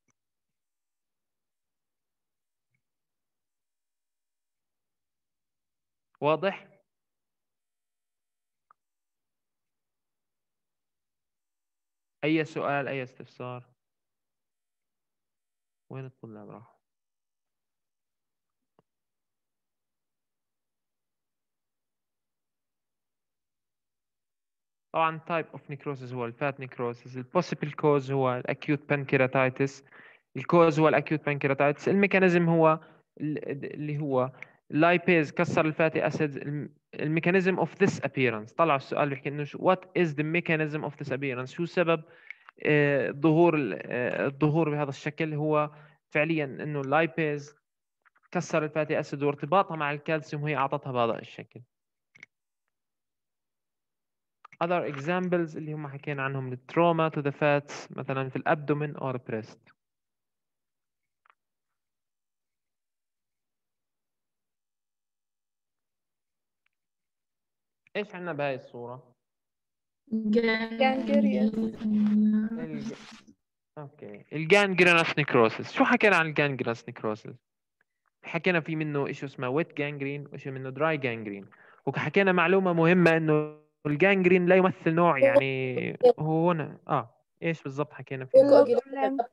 واضح؟ أي سؤال، أي استفسار؟ وين الطلاب راحوا؟ طبعا type of necrosis هو الفات necrosis، ال possible cause هو الأكيوت pancreatitis، الكوز هو الأكيوت pancreatitis، الميكانيزم هو ال- اللي هو لايبيز كسر الفاتي أسيدز. الميكانيزم of this appearance، طلع السؤال بيحكي إنه شو- what is the mechanism of this appearance، شو سبب آه، ظهور ال- آه، الظهور بهذا الشكل؟ هو فعليا إنه اللايبيز كسر الفاتي أسيد وارتباطها مع الكالسيوم هي أعطتها بهذا الشكل. other examples اللي هم حكينا عنهم التروما to the fats مثلا في الابدومين or breast. ايش عندنا بهاي الصورة؟ Gangrene. الج... اوكي الجانجرينس نيكروسيس. شو حكينا عن الجانجرينس نيكروسيس؟ حكينا في منه شيء اسمه ويت جانجرين وشيء منه دراي جانجرين، وحكينا معلومة مهمة انه الجانجرين لا يمثل نوع يعني هو هنا اه ايش بالضبط حكينا فيه؟ والكوagulation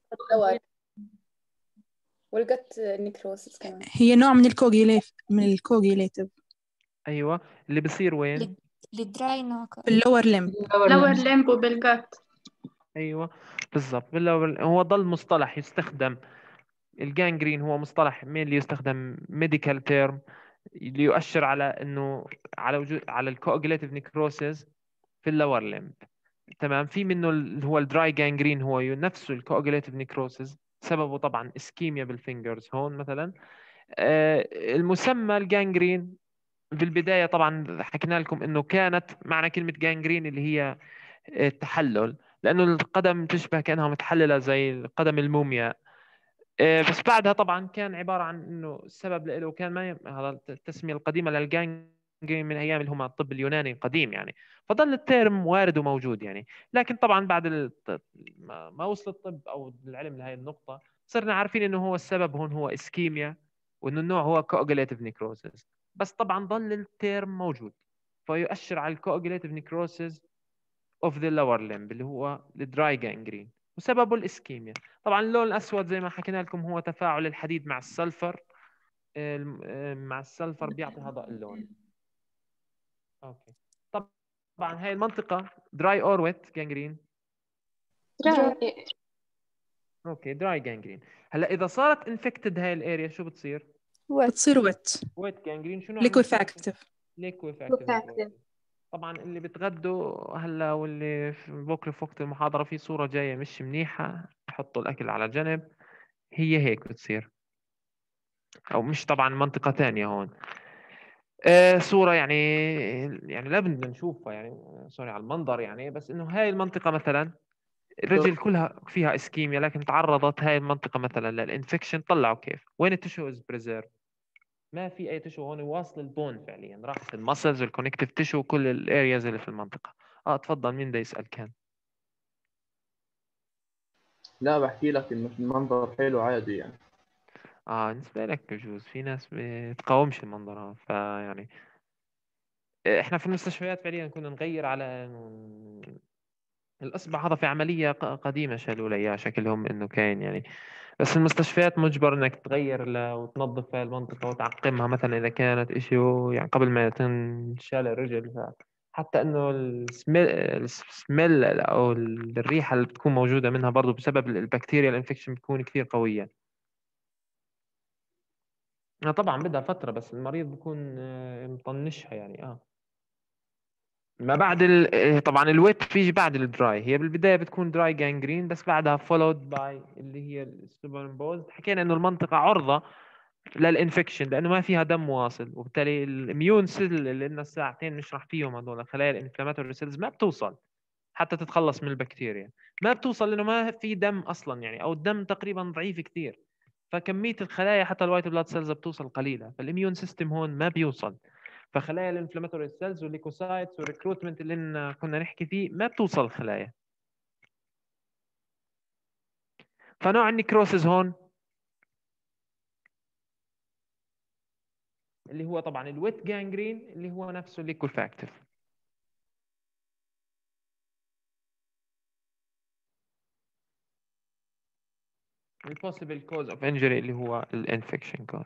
والجت نيكروسيس كمان. هي نوع من الكوجيليف من الكوجيليتيف ايوه اللي بصير وين؟ ال- الدراي نوك. في اللور لمب. lower limb وبالجات. ايوه بالضبط. بالله هو ضل مصطلح يستخدم، الجانجرين هو مصطلح مين اللي يستخدم ميديكال تيرم اللي يؤشر على انه على وجود على الكوagulative نيكروسيس في اللور لمب. تمام. في منه اللي هو الدراي جانجرين هو نفسه الكوagulative نيكروسيس، سببه طبعا اسكيميا بالفينجرز هون مثلا. آه، المسمى الجانجرين بالبدايه طبعا حكينا لكم انه كانت معنى كلمه جانجرين اللي هي التحلل، لانه القدم تشبه كانها متحلله زي قدم الموميا. آه، بس بعدها طبعا كان عباره عن انه السبب له كان ما ي... هذا التسميه القديمه للجانجرين من ايام اللي هم الطب اليوناني القديم يعني، فضل التيرم وارد وموجود يعني. لكن طبعا بعد ال... ما ما وصل الطب او العلم لهي النقطه صرنا عارفين انه هو السبب هون هو اسكيميا، وانه النوع هو coagulative necrosis. بس طبعا ضل التيرم موجود، فيؤشر على الcoagulative necrosis of the lower limb اللي هو الدراي جانجرين، وسببه الاسكيميا. طبعا اللون الاسود زي ما حكينا لكم هو تفاعل الحديد مع السلفر، الم- آه، مع السلفر بيعطي هذا اللون. اوكي طبعا هاي المنطقه دراي اور ويت جانجرين. دراي. اوكي دراي جانجرين. هلا اذا صارت انفكتد هاي الاريا شو بتصير؟ بتصير ويت ويت جانجرين. شو نوع ليكويفاكتيف. ليكويفاكتيف. طبعا اللي بتغدوا هلا واللي في بكره في وقت المحاضره في صوره جايه مش منيحه، حطوا الاكل على جنب، هي هيك بتصير، او مش طبعا منطقه ثانيه هون. آه صوره يعني يعني لا بدنا نشوفها يعني، سوري على المنظر يعني، بس انه هاي المنطقه مثلا الرجل كلها فيها اسكيميا، لكن تعرضت هاي المنطقه مثلا للانفكشن. طلعوا كيف وين التشو از بريزيرف، ما في اي تشو هون واصل البون فعليا، راحت المسلز والكونكتيف تشو كل الارياز اللي في المنطقه. اه تفضل مين بده يسال كان؟ لا بحكي لك انه المنظر حلو عادي يعني. اه بالنسبه لك بجوز، في ناس بتقاومش المنظر هذا فيعني. احنا في المستشفيات فعليا كنا نغير على إنه الاصبع هذا في عمليه ق- قديمه شالوا لي اياه شكلهم انه كاين يعني. بس المستشفيات مجبر انك تغير ل- وتنظف هاي المنطقه وتعقمها مثلا اذا كانت اشي يعني قبل ما تنشال الرجل. ف- حتى انه السميل السميل او الريحه اللي بتكون موجوده منها برضو بسبب البكتيريا الانفكشن بتكون كثير قويه. آه طبعا بدها فتره بس المريض بيكون آه، مطنشها يعني اه ما بعد ال... إيه طبعا الويت بيجي بعد الدراي. هي بالبدايه بتكون دراي جانجرين بس بعدها فولود باي اللي هي السوبرمبوز. حكينا انه المنطقه عرضه للانفكشن لانه ما فيها دم واصل وبالتالي الاميون سيل اللي لنا ساعتين نشرح فيهم هذول خلايا الانفلاماتوري سيلز ما بتوصل حتى تتخلص من البكتيريا. ما بتوصل لانه ما في دم اصلا يعني او الدم تقريبا ضعيف كثير. فكميه الخلايا حتى الوايت بلاد سيلز بتوصل قليله فالاميون سيستم هون ما بيوصل. فخلايا الانفلاماتوري سيلز والليكوسايتس والريكروتمنت اللي إن كنا نحكي فيه ما بتوصل الخلايا. فنوع النكروسز هون اللي هو طبعا الويت جانجرين اللي هو نفسه الليكوفاكتيف. البوسيبل كوز اوف انجري اللي هو الانفكشن كوز.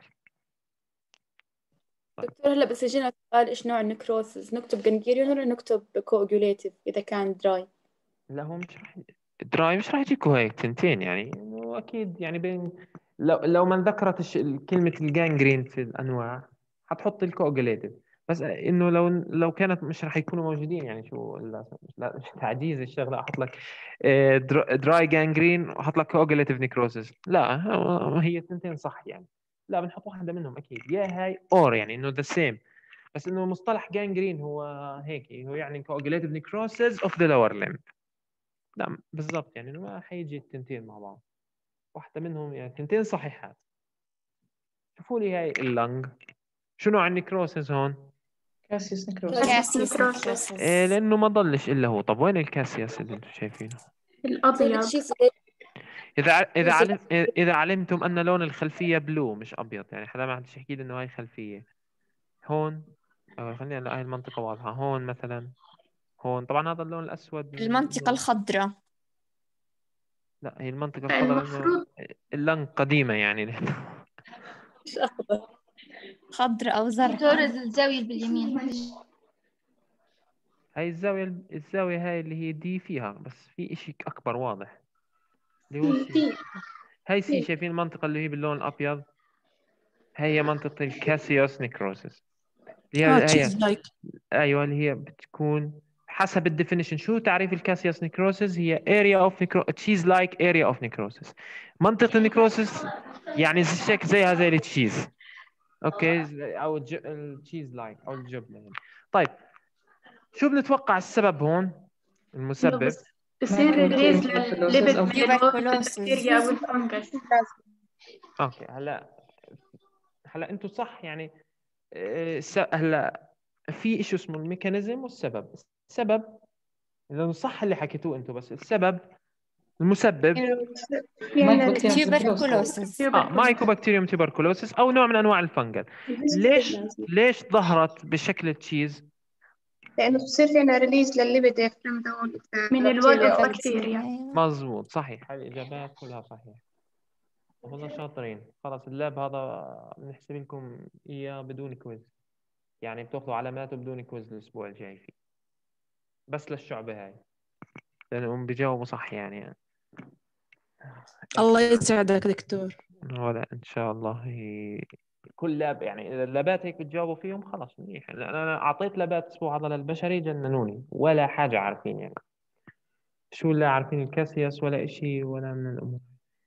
دكتور هلا بس يجينا سؤال ايش نوع النكروسز، نكتب جنجيريون ولا نكتب كوجوليتيف اذا كان دراي؟ لا هو مش راح دراي مش راح يجيكوا هيك تنتين يعني انه اكيد يعني بين لو لو ما ذكرت الش... كلمه الجانجرين في الانواع حتحط الكوجوليتيف. بس انه لو لو كانت مش راح يكونوا موجودين يعني شو لا مش, لا مش تعجيز الشغله احط لك دراي جانجرين واحط لك كوجوليتيف نيكروسيس. لا هي التنتين صح يعني. لا بنحط واحده منهم اكيد يا هاي اور يعني انه ذا سيم. بس انه مصطلح جانجرين هو هيك هو يعني كوجوليتيف نيكروسيس اوف ذا لور ليمب. لا بالضبط يعني انه ما حيجي التنتين مع بعض. واحده منهم يعني تنتين صحيحات. شوفوا لي هاي اللنج شو نوع النيكروسيس هون؟ كاسيوس نكروس. كاسيوس نكروسس. إيه نكروسس. لانه ما ضلش الا هو. طب وين الكاسياس اللي انتم شايفينه؟ الأبيض. تشيز اذا ع- اذا تشيز علم اذا علمتم ان لون الخلفيه بلو مش ابيض يعني حدا ما حدش يحكي لي انه هاي خلفيه. هون أو خلينا لا هاي المنطقه واضحه. هون مثلا هون طبعا هذا اللون الاسود المنطقة الخضراء. لا هي المنطقه الخضراء لانه المفروض اللون قديمه يعني مش اخضر. خضراء أو زرقاء. دكتور الزاوية اللي باليمين. هاي الزاويه الزاويه هاي اللي هي دي فيها بس في اشي اكبر واضح اللي هو في سي. في هاي سي في شايفين المنطقه اللي هي باللون الابيض. هي هي منطقه الكاسيوس نيكروسيس اللي اه هي هي تشيز لايك. ايوه اللي هي بتكون حسب الديفينيشن. شو تعريف الكاسيوس نيكروسيس؟ هي area of necro cheese like area of necrosis. منطقة النيكروسيس يعني زي شكل زيها زي التشيز. اوكي زي- او الج... التشيز لايك او الجبنة يعني. طيب شو بنتوقع السبب هون إنه المسبب؟ بس بصير ريليز للليبيد أو Tuberculosis. البكتيريا أو الفنجس. اوكي هلا هلا انتم صح يعني. آه، س- هلا في شيء اسمه الميكانيزم والسبب. السبب لانه صح اللي حكيتوه انتم بس السبب المسبب يعني Tuberculosis. اه مايكوبكتيريوم تيوبركلوسيس او نوع من انواع الفنجل. ليش ليش ظهرت بشكل تشيز؟ لأنه بصير في عنا ريليز للليبيد افرام دول من الوال البكتيريا. مظبوط صحيح. هاي الاجابات كلها صحيحه. والله شاطرين. خلاص اللاب هذا بنحسب لكم اياه بدون كويز يعني بتاخذوا علاماته بدون كويز الاسبوع الجاي فيه بس للشعبه هاي لانهم بيجاوبوا صح يعني. الله يسعدك دكتور. ولا ان شاء الله هي... كل لاب يعني اذا اللابات هيك بتجاوبوا فيهم خلاص منيح. لأن انا اعطيت لابات الاسبوع هذا للبشري جننوني ولا حاجه عارفين يعني. شو لا عارفين الكاسياس ولا إشي ولا من الامور.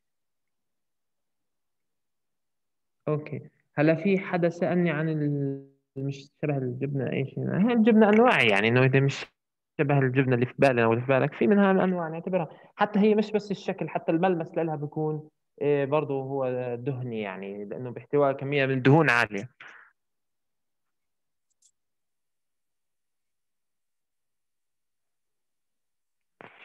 اوكي هلا في حدا سالني عن ال... مش شبه الجبنه اي شيء. هي الجبنه انواع يعني انه اذا مش شبه الجبنه اللي في بالنا واللي في بالك في منها انواع نعتبرها. حتى هي مش بس الشكل حتى الملمس لها بيكون إيه برضه هو دهني يعني لانه باحتواء كميه من الدهون عاليه.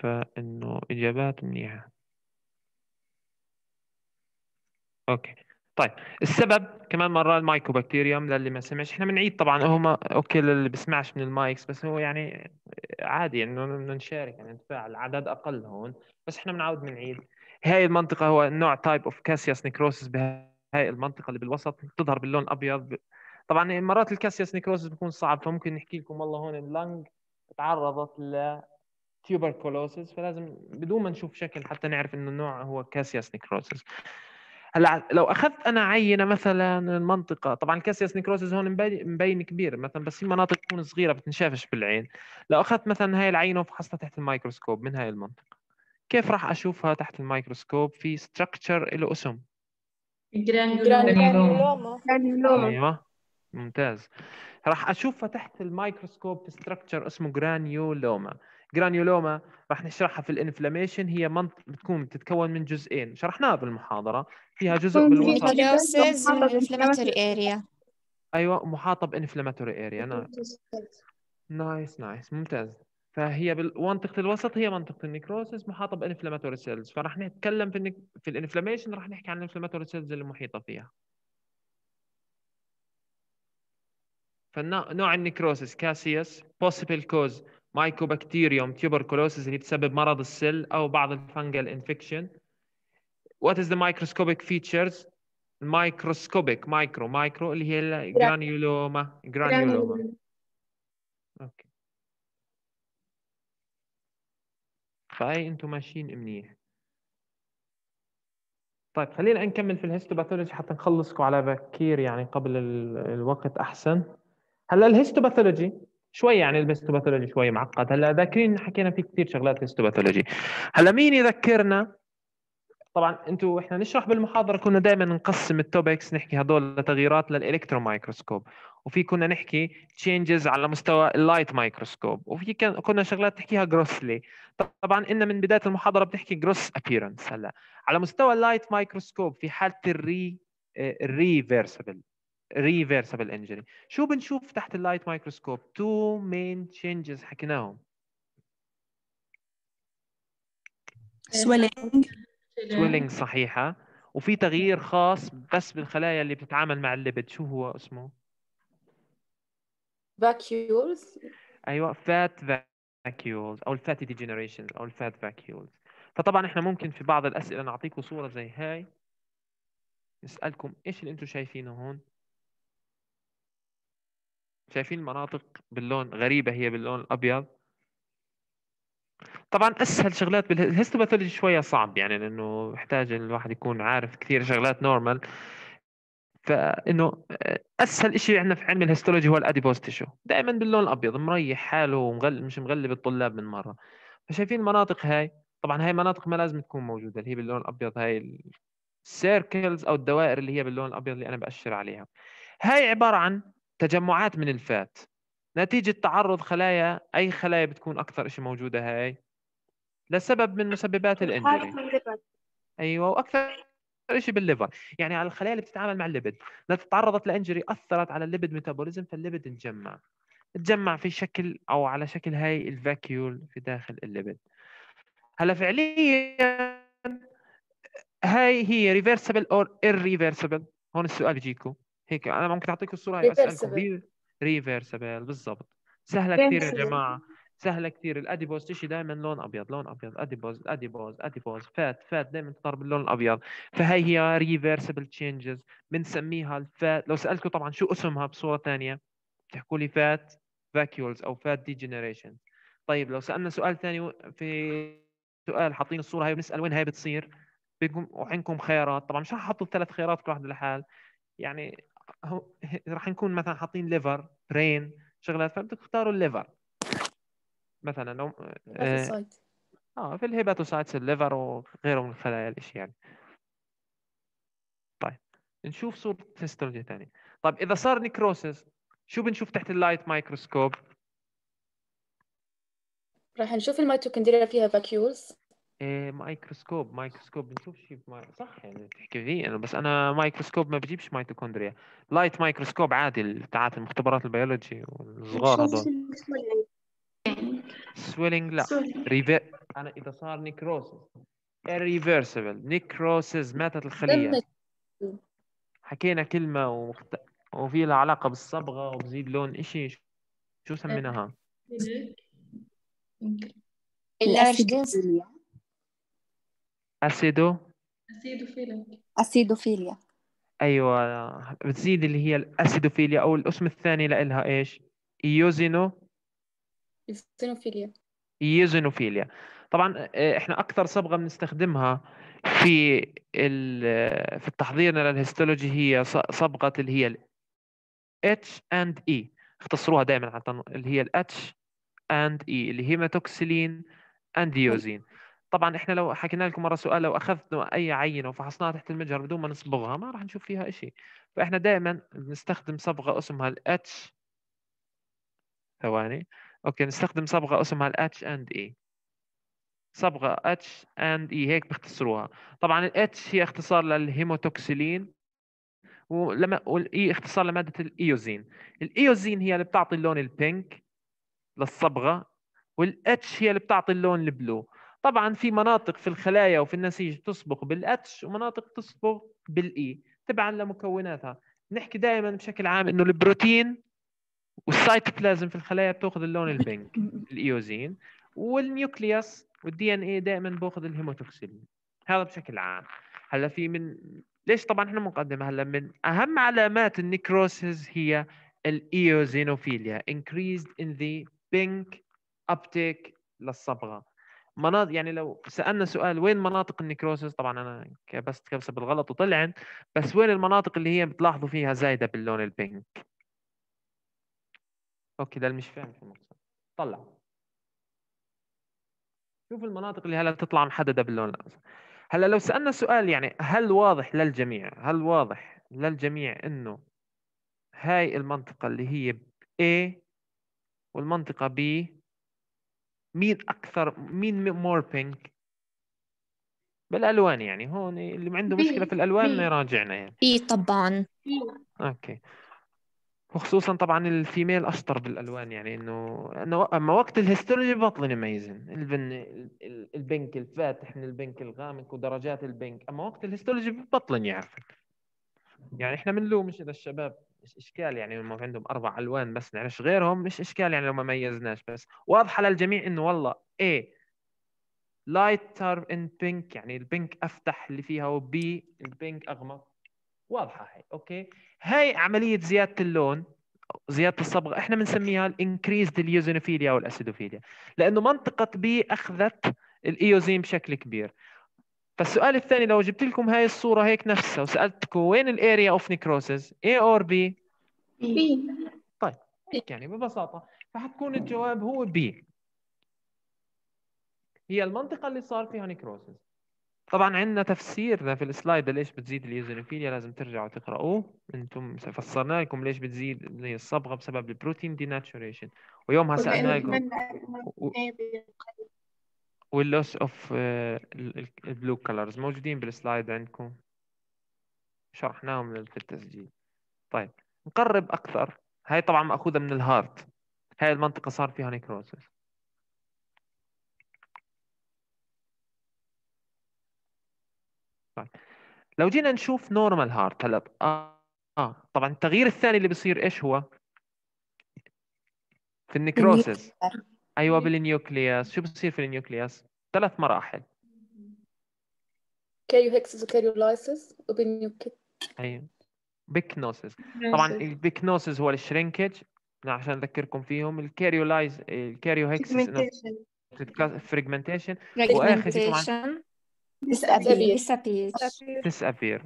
فإنه إجابات منيحة. أوكي طيب السبب كمان مرة المايكوبكتيريوم، للي ما سمعش احنا بنعيد طبعا، هم اوكي للي بيسمعش من المايكس، بس هو يعني عادي انه بدنا نشارك يعني نتفاعل، العدد اقل هون بس احنا بنعود بنعيد. هاي المنطقة هو نوع تايب اوف كاسياس نيكروسيس، بهاي المنطقة اللي بالوسط بتظهر باللون الابيض. طبعا مرات الكاسياس نيكروسيس بيكون صعب، فممكن نحكي لكم والله هون اللنج تعرضت ل تيوبركلوسيس، فلازم بدون ما نشوف شكل حتى نعرف انه النوع هو كاسياس نيكروسيس. هلا لو اخذت انا عينه مثلا المنطقه، طبعا الكاسياس نيكروسيس هون مبين مبين كبير مثلا، بس في مناطق تكون صغيره بتنشافش بالعين. لو اخذت مثلا هاي العينه وفحصتها تحت الميكروسكوب من هاي المنطقه، كيف راح اشوفها تحت الميكروسكوب؟ في ستراكشر له اسم جرانيولوما. جرانيولوما. ايوه ممتاز. راح اشوفها تحت الميكروسكوب في ستراكشر اسمه جرانيولوما. جرانيولوما راح نشرحها في الانفلاميشن، هي منطقه بتكون بتتكون من جزئين شرحناها بالمحاضره، فيها جزء تكون في بالوسط النيكروسز من محاطة الانفلاماتوري اريا. ايوه محاطه بانفلاماتوري اريا. نعم نايس نايس ممتاز. فهي بمنطقه الوسط هي منطقه النيكروسيس محاطه بانفلاماتوري سيلز، فراح نتكلم في النك... في الانفلاميشن راح نحكي عن الانفلاماتوري سيلز اللي محيطه فيها. فنوع النيكروسيس كاسياس، possible cause mycobacterium tuberculosis اللي بتسبب مرض السل او بعض الفنجل انفكشن. what is the microscopic features؟ الميكروسكوبيك مايكرو مايكرو اللي هي الجرانيولوما. جرانيولوما اوكي. فاي انتم ماشيين منيح. طيب خلينا نكمل في الهيستوباثولوجي حتى نخلصكم على بكير يعني قبل ال- الوقت احسن. هلا الهيستوباثولوجي شوي يعني الهيستوباثولوجي شوي معقد. هلا ذاكرين حكينا في كثير شغلات هيستوباثولوجي. هلا مين يذكرنا؟ طبعا انتوا احنا نشرح بالمحاضره كنا دائما نقسم التوبكس، نحكي هدول تغييرات للالكترون مايكروسكوب، وفي كنا نحكي تشينجز على مستوى اللايت مايكروسكوب، وفي كان كنا شغلات تحكيها جروسلي. طبعا ان من بدايه المحاضره بتحكي جروس ابييرنس. هلا على مستوى اللايت مايكروسكوب في حاله الري الريفرسبل ريفرسبل انجري شو بنشوف تحت اللايت مايكروسكوب؟ تو مين تشينجز حكيناهم. سويلينج. سويلينج صحيحة، وفي تغيير خاص بس بالخلايا اللي بتتعامل مع الليبيد، شو هو اسمه؟ فاكيولز. ايوه فات فاكيولز او الفاتي ديجنريشنز او الفات فاكيولز. فطبعا احنا ممكن في بعض الاسئله نعطيكم صوره زي هاي، نسالكم ايش اللي انتم شايفينه هون؟ شايفين المناطق باللون غريبه هي باللون الابيض. طبعا اسهل شغلات بالهيستوباثولوجي شويه صعب يعني لانه محتاج الواحد يكون عارف كثير شغلات نورمال. فانه اسهل شيء عندنا في علم الهيستولوجي هو الاديبوز تيشو، دائما باللون الابيض مريح حاله ومغل مش مغلب الطلاب من مره. فشايفين المناطق هاي؟ طبعا هاي مناطق ما لازم تكون موجوده اللي هي باللون الابيض، هاي السيركلز او الدوائر اللي هي باللون الابيض اللي انا باشر عليها. هاي عباره عن تجمعات من الفات نتيجه تعرض خلايا، اي خلايا بتكون اكثر شيء موجوده هاي لسبب من مسببات الانجري. ايوه واكثر شيء بالليفر، يعني على الخلايا اللي بتتعامل مع الليبيد، لما تعرضت لانجري اثرت على الليبيد ميتابوليزم، فالليبيد تجمع تجمع في شكل او على شكل هاي الفاكيول في داخل الليبيد. هلا فعليا هاي هي ريفرسبل اور irreversible؟ هون السؤال بيجيكم هيك، انا ممكن اعطيكم الصوره هاي اسالكم. ريفرسبل بالضبط، سهله كثير يا جماعه، سهله كثير. الاديبوز تشي دائما لون ابيض لون ابيض، اديبوز اديبوز اديبوز، فات فات دائما تظهر باللون الابيض. فهي هي ريفرسبل تشينجز بنسميها الفات. لو سالكم طبعا شو اسمها بصوره ثانيه بتحكوا لي فات فاكيولز او فات ديجنريشن. طيب لو سالنا سؤال ثاني في سؤال حاطين الصوره هاي بنسال وين هاي بتصير، بيكم وعندكم خيارات. طبعا مش راح احط الثلاث خيارات كل واحده لحال، يعني هو راح نكون مثلا حاطين ليفر برين شغلات، فبدك تختاروا الليفر مثلا لو اه, آه في الهيباتوسايتس الليفر وغيره من الخلايا الاشياء يعني. طيب نشوف صورة هيستولوجي ثانية. طيب إذا صار نيكروسيس شو بنشوف تحت اللايت مايكروسكوب؟ راح نشوف الميتوكوندريا فيها فاكيولز. إيه مايكروسكوب مايكروسكوب بنشوف شيء ماي... صح يعني بتحكي فيه أنا، بس أنا مايكروسكوب ما بجيبش ميتوكوندريا. لايت مايكروسكوب عادي تاعت المختبرات البيولوجي والصغار هذول. سويلينج لا. ريفي... أنا إذا صار نيكروسيس irreversible نيكروسيس ماتت الخلية. حكينا كلمة ومخت... وفي لها علاقة بالصبغة وبزيد لون إشي، شو سميناها؟ اللارج دنس أسيدو. أسيدوفيليا. أيوة، بتزيد اللي هي الأسيدوفيليا، أو الاسم الثاني لإلها إيش؟ إيوزينو الزينوفيليا. إيوزينوفيليا. طبعا آه، إحنا أكثر صبغة بنستخدمها في ال- في التحضير للهيستولوجي هي ص- صبغة اللي هي ال H and E، اختصروها دائما حتى، اللي هي ال H and E اللي هي هيماتوكسيلين and ديوزين. طبعا احنا لو حكينا لكم مره سؤال، لو اخذنا اي عينه وفحصناها تحت المجهر بدون ما نصبغها ما راح نشوف فيها شيء، فاحنا دائما بنستخدم صبغه اسمها ال H. ثواني، اوكي، نستخدم صبغه اسمها ال H and E، صبغه H and E هيك بيختصروها. طبعا ال H هي اختصار للهيموتوكسيلين، ولما والاي اختصار لماده الايوزين. الايوزين هي اللي بتعطي اللون البينك للصبغه، والاتش هي اللي بتعطي اللون البلو. طبعا في مناطق في الخلايا وفي النسيج تصبغ بالاتش ومناطق تصبغ بالاي تبعا لمكوناتها. نحكي دائما بشكل عام انه البروتين والسيتوبلازم في الخلايا بتاخذ اللون البينك الايوزين، والنيوكليوس والدي ان اي دائما باخذ الهيموتوكسيلين. هذا بشكل عام. هلا في من ليش طبعا احنا مقدمه، هلا من اهم علامات النيكروسيس هي الايوزينوفيليا increased in the pink uptake للصبغه. مناطق يعني لو سالنا سؤال وين مناطق النيكروسيس، طبعا انا كبست كبسه بالغلط وطلعت، بس وين المناطق اللي هي بتلاحظوا فيها زايده باللون البينك؟ اوكي، ده اللي مش فاهم في المقصد طلع. شوف المناطق اللي هلا تطلع محدده باللون الازرق. هلا لو سالنا سؤال يعني هل واضح للجميع، هل واضح للجميع انه هاي المنطقه اللي هي A والمنطقه B مين اكثر، مين مور بينك بالالوان؟ يعني هون اللي عنده مشكله في الالوان ما يراجعنا يعني. إي طبعا. اوكي، وخصوصا طبعا الفيميل اشطر بالالوان، يعني انه انه اما وقت الهيستولوجي بطل يميزن البن ال- البنك الفاتح من البنك الغامق ودرجات البنك، اما وقت الهيستولوجي بطل يعرف. يعني احنا بنلومش اذا الشباب مش اشكال، يعني هم عندهم اربع الوان بس نعرفش غيرهم، مش اشكال يعني لو ما ميزناش، بس واضحه للجميع انه والله ايه لايتر ان بينك يعني البينك افتح اللي فيها، وبي البينك اغمق. واضحه هي. اوكي، هاي عمليه زياده اللون، زياده الصبغه، احنا بنسميها الانكريزد اليوزينوفيليا او الاسيدوفيليا، لانه منطقه بي اخذت الايوزين بشكل كبير. فالسؤال الثاني لو جبت لكم هاي الصوره هيك نفسها وسالتكم وين الاريا اوف نيكروسيس، A اور B؟ بي. طيب هيك يعني ببساطه، فحتكون الجواب هو B، هي المنطقه اللي صار فيها نيكروسيس. طبعا عندنا تفسير في السلايد ليش بتزيد اليوزينوفيليا، لازم ترجعوا تقرأوه، انتم فسرنا لكم ليش بتزيد اللي هي الصبغه بسبب البروتين ديناتشوريشن، ويومها سألنا لكم واللوس اوف البلو كلرز موجودين بالسلايد عندكم، شرحناهم في التسجيل. طيب نقرب اكثر، هاي طبعا ماخوذه من الهارت، هاي المنطقه صار فيها نيكروسيس. طيب لو جينا نشوف نورمال هارت هلا، اه اه طبعا التغيير الثاني اللي بيصير ايش هو في النيكروسيس؟ ايوه بالنيوكليوس. شو بصير في النيوكليوس؟ ثلاث مراحل. كاريوهكسس وكاريولايسيس وبنيوكليس. ايوه بيكنوسيس. طبعا البيكنوسيس هو الشرينكج عشان اذكركم فيهم، الكاريولايز الكاريوهكسس انه فريجمنتيشن، واخر شيء طبعا fragmentation disappear disappear تسابير.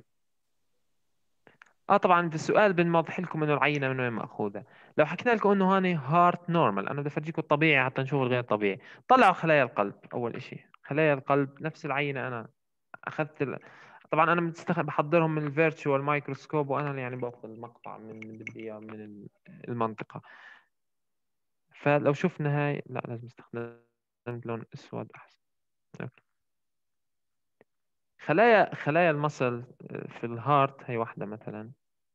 اه طبعا بالسؤال بنوضح لكم انه العينه من وين ماخوذه. لو حكينا لكم انه هاني هارت نورمال، انا بدي افرجيكم الطبيعي حتى نشوف الغير طبيعي. طلعوا خلايا القلب اول شيء، خلايا القلب نفس العينه انا اخذت ال... طبعا انا بستخدم بحضرهم من الفيرتشوال مايكروسكوب، وانا يعني باخذ المقطع من اللي بدي اياه من المنطقه. فلو شفنا هاي، لا لازم استخدم لون اسود احسن. أوكي. خلايا خلايا المصل في الهارت هي واحده مثلا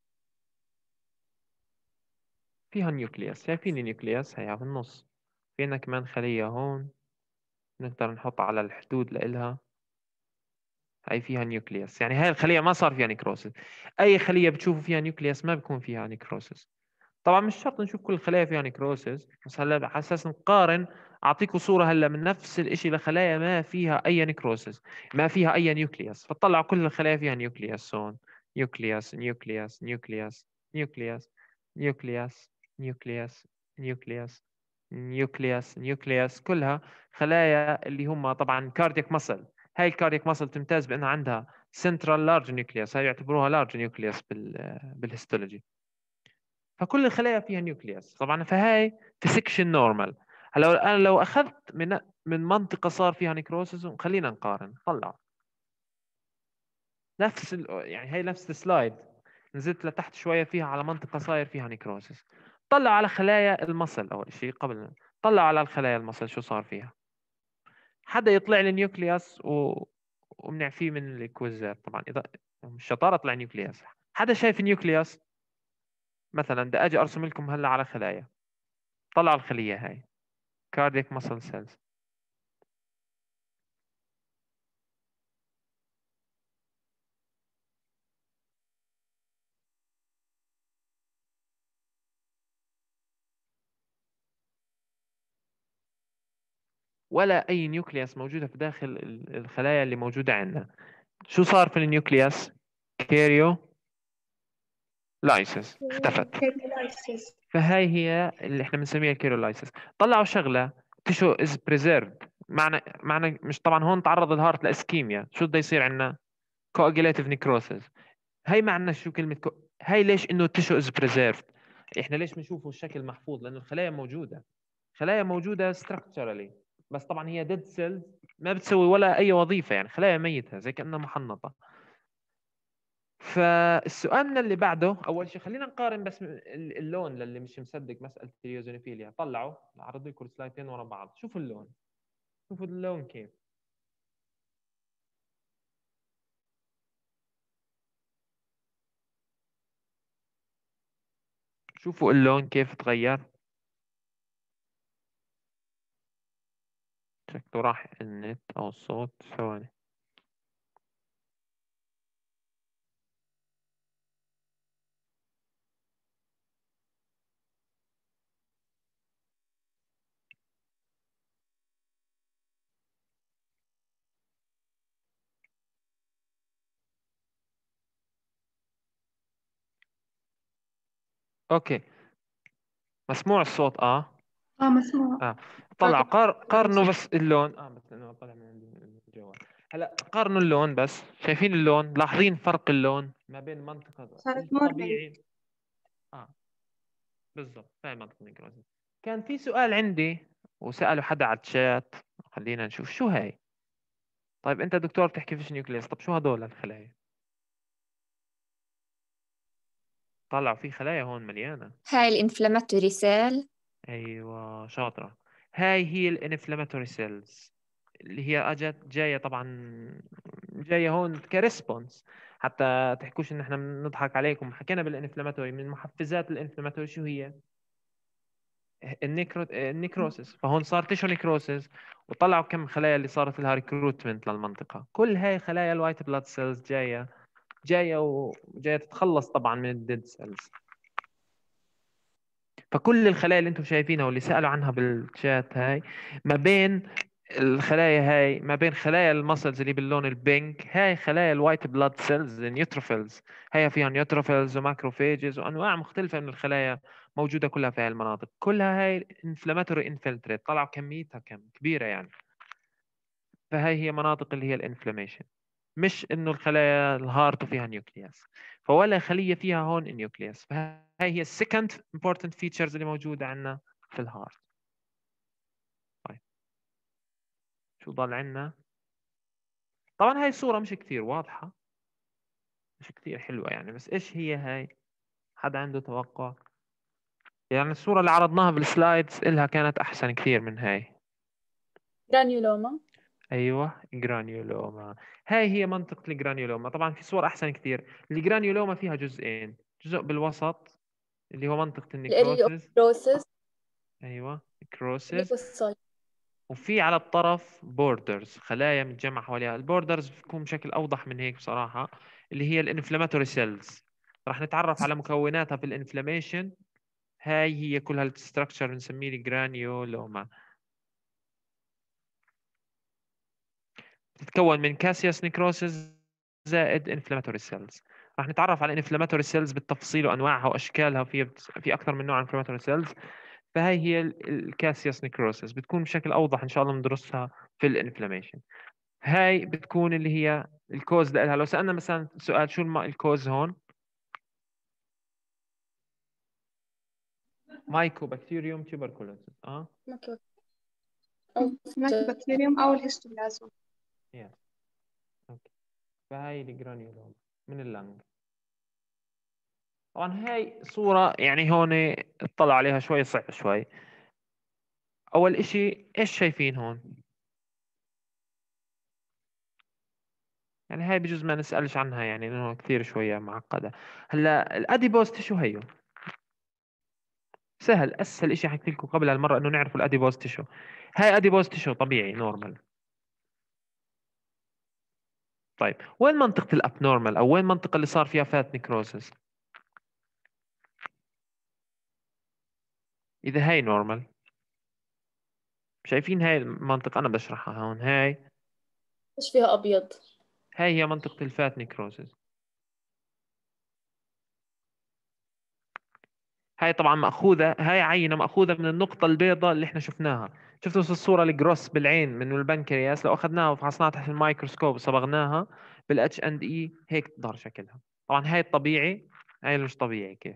فيها نيوكليوس، شايفين النيوكليوس هي في النص، فينا كمان خليه هون نقدر نحط على الحدود لإلها هاي فيها نيوكليوس، يعني هاي الخلية ما صار فيها نيكروسيس. أي خلية بتشوفوا فيها نيوكليوس ما بيكون فيها نيكروسيس. طبعا مش شرط نشوف كل الخلايا فيها نيكروسيس، بس هلا على اساس نقارن اعطيكم صوره هلا من نفس الشيء لخلايا ما فيها اي نيكروسيس، ما فيها اي نيوكليوس، فطلعوا كل الخلايا فيها نيوكليوس. هون نيوكليوس نيوكليوس نيوكليوس نيوكليوس نيوكليوس نيوكليوس نيوكليوس نيوكليوس نيوكليوس، كلها خلايا اللي هم طبعا كاردياك مسل. هاي الكاردياك مسل تمتاز بانها عندها سنترال لارج نيوكليوس، هاي يعتبروها لارج نيوكليوس بال بالهيستولوجي. فكل الخلايا فيها نيوكليوس طبعا، فهاي في سكشن نورمال. هلا انا لو اخذت من من منطقه صار فيها نيكروسيس، خلينا نقارن. طلع نفس ال... يعني هي نفس السلايد، نزلت لتحت شويه فيها على منطقه صاير فيها نيكروسيس. طلع على خلايا المصل اول شيء، قبل طلع على الخلايا المصل شو صار فيها. حدا يطلع لي نيوكليوس و... وبنعفيه من الكويزات طبعا، اذا الشطاره طلع نيوكليوس. حدا شايف نيوكليوس مثلا؟ بدي اجي ارسم لكم هلا على خلايا. طلعوا الخليه هاي cardiac muscle cells. ولا أي نيوكليوس موجودة في داخل ال- الخلايا اللي موجودة عندنا. شو صار في النيوكليوس؟ كيريو لايسيس، اختفت. كيرليسيس. فهاي هي اللي احنا بنسميها الكيرولايسيس. طلعوا شغلة تشو از بريزيرفد. معنى معنى مش طبعا هون تعرض الهارت لاسكيميا، شو بده يصير عندنا؟ coagulative necrosis. هاي معنى شو كلمة كو... هاي ليش انه تشو از بريزيرفد؟ احنا ليش بنشوفه الشكل محفوظ؟ لأنه الخلايا موجودة، خلايا موجودة structurally، بس طبعا هي dead cells ما بتسوي ولا أي وظيفة، يعني خلايا ميتة زي كأنها محنطة. فالسؤالنا اللي بعده، أول شيء خلينا نقارن بس اللون للي مش مصدق مسألة اليوزونيفيليا. طلعوا عرض لكم السلايدين ورا بعض، شوفوا اللون، شوفوا اللون كيف. شوفوا اللون كيف تغير. شكله راح النت أو الصوت، ثواني. أوكي، مسموع الصوت؟ آه اه مسموع. اه. طلع قار... قارنوا بس اللون. اه بس لانه طلع من الجوال. هلا قارنوا اللون بس، شايفين اللون؟ لاحظين فرق اللون ما بين المنطقة صارت مور الطبيعي؟ اه بالضبط، هاي منطقة نيكروزيس. كان في سؤال عندي وسأله حدا على الشات، خلينا نشوف شو هاي. طيب انت دكتور بتحكي فيش نيوكليس، طب شو هدول الخلايا؟ طلعوا في خلايا هون مليانة. هاي الانفلاماتوري سيل. ايوه شاطرة. هاي هي الانفلاماتوري سيلز اللي هي اجت جايه طبعا، جايه هون كريسبونس. حتى تحكوش ان احنا بنضحك عليكم، حكينا بالانفلاماتوري، من محفزات الانفلاماتوري شو هي؟ النيكرو النيكروسيس. فهون صار تيشو نيكروسيس، وطلعوا كم خلايا اللي صارت لها ريكروتمنت للمنطقه. كل هاي خلايا الوايت بلاد سيلز جايه جايه وجايه تتخلص طبعا من الديد سيلز. فكل الخلايا اللي انتم شايفينها واللي سالوا عنها بالشات، هاي ما بين الخلايا هاي ما بين خلايا المسلز اللي باللون البينك، هاي خلايا الوايت بلاد سيلز النيوتروفيلز. هاي فيها نيوتروفيلز وماكروفيجز وانواع مختلفه من الخلايا موجوده كلها في هاي المناطق. كلها هاي انفلاماتوري انفلتريت، طلعوا كميتها كم كبيره يعني. فهاي هي مناطق اللي هي الانفلاميشن، مش انه الخلايا الهارت فيها نيوكلياس. فولا خليه فيها هون نيوكلياس. فهاي هي السكند امبورتنت فيتشرز اللي موجوده عندنا في الهارت. طيب شو ضل عندنا؟ طبعا هاي الصورة مش كثير واضحة، مش كثير حلوة يعني، بس ايش هي هاي؟ حدا عنده توقع؟ يعني الصورة اللي عرضناها بالسلايدز إلها كانت أحسن كثير من هاي. جرانيولوما. أيوة جرانيولوما. هاي هي منطقة الجرانيولوما. طبعا في صور أحسن كثير. الجرانيولوما فيها جزئين، جزء بالوسط اللي هو منطقة النيكروسيس. الاريوبروسيس. أيوة كروسيس. الليفوسايت. وفي على الطرف بوردرز، خلايا متجمعة حواليها. البوردرز بتكون بشكل أوضح من هيك بصراحة، اللي هي الانفلاماتوري سيلز. راح نتعرف على مكوناتها في الانفلاميشن. هاي هي كلها الستراكشر بنسميه الجرانيولوما. تتكون من كاسيوس نيكروسيس زائد انفلاماتوري سيلز. راح نتعرف على الانفلاماتوري سيلز بالتفصيل وانواعها واشكالها، في في اكثر من نوع انفلاماتوري سيلز. فهي هي الكاسيوس نيكروسيس، بتكون بشكل اوضح ان شاء الله بندرسها في الانفلاميشن. هاي بتكون اللي هي الكوز لها. لو سالنا مثلا سؤال شو الم- الكوز هون، مايكو بكتيريوم تيوبركلوسيس. اه ماكو أو بكتيريوم أو الهيستوبلازم. يس اوكي. فهاي الجرانيولوما من اللنج. طبعا هاي صورة يعني هون اطلع عليها شوي صعب شوي. أول إشي إيش شايفين هون؟ يعني هاي بجوز ما نسألش عنها، يعني لأنه كثير شوية معقدة. هلا الأديبوز تشو هيو سهل، أسهل إشي حكيت لكم قبل هالمرة إنه نعرف الأديبوز تشو. هاي أديبوز تشو طبيعي نورمال. طيب وين منطقة الأبنورمال أو وين المنطقة اللي صار فيها فات نيكروسيس؟ إذا هاي نورمال، شايفين هاي المنطقة أنا بشرحها هون. هاي إيش فيها أبيض؟ هاي هي منطقة الفات نيكروسيس. هاي طبعا مأخوذة، هاي عينة مأخوذة من النقطة البيضاء اللي احنا شفناها. شفتوا في الصورة الجروس بالعين من البنكرياس، لو أخذناها وفحصناها تحت الميكروسكوب وصبغناها بالاتش اند اي هيك تظهر شكلها. طبعا هاي الطبيعي، هاي اللي مش طبيعي كيف.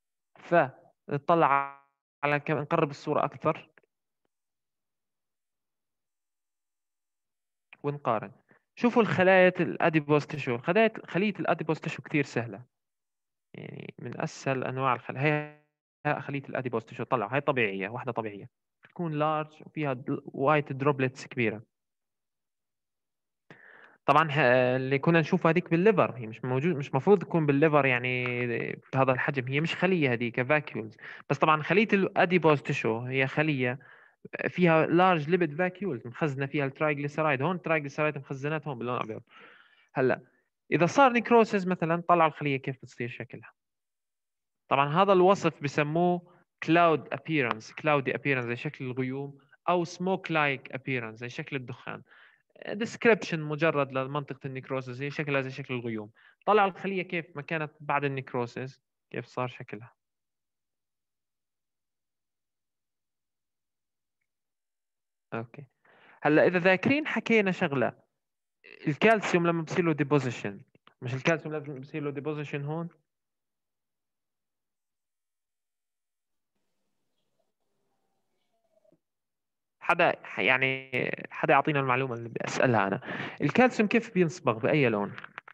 فنطلع على كم نقرب الصورة أكثر ونقارن. شوفوا الخلايا الأديبوز تشو، خلايا خلية الأديبوز تشو كثير سهلة، يعني من أسهل أنواع الخلايا. هي خلية الأديبوز تشو، طلع هاي طبيعية، واحدة طبيعية تكون لارج وفيها وايت دروبلتس كبيرة. طبعا ه- اللي كنا نشوفها هذيك بالليفر هي مش موجود، مش مفروض تكون بالليفر يعني بهذا الحجم. هي مش خلية هذيك فاكيولز، بس طبعا خلية الأديبوز تشو هي خلية فيها لارج ليبيد فاكيولز مخزنة فيها الترايجليسرايد. هون الترايجليسرايد مخزنات هون باللون الأبيض. هلا إذا صار نيكروسيس مثلا، طلعوا الخلية كيف بتصير شكلها. طبعا هذا الوصف بسموه cloud appearance، cloudy appearance زي شكل الغيوم، أو smoke like appearance زي شكل الدخان. description مجرد لمنطقة النيكروسيس، هي شكلها زي شكل الغيوم. طلعوا الخلية كيف ما كانت بعد النيكروسيس، كيف صار شكلها. اوكي. هلا إذا ذاكرين حكينا شغلة، الكالسيوم لما بصير له ديبوزيشن، مش الكالسيوم لازم بصير له ديبوزيشن هون؟ حدا يعني حدا يعطينا المعلومة اللي بدي أسألها أنا. الكالسيوم كيف بينصبغ بأي لون؟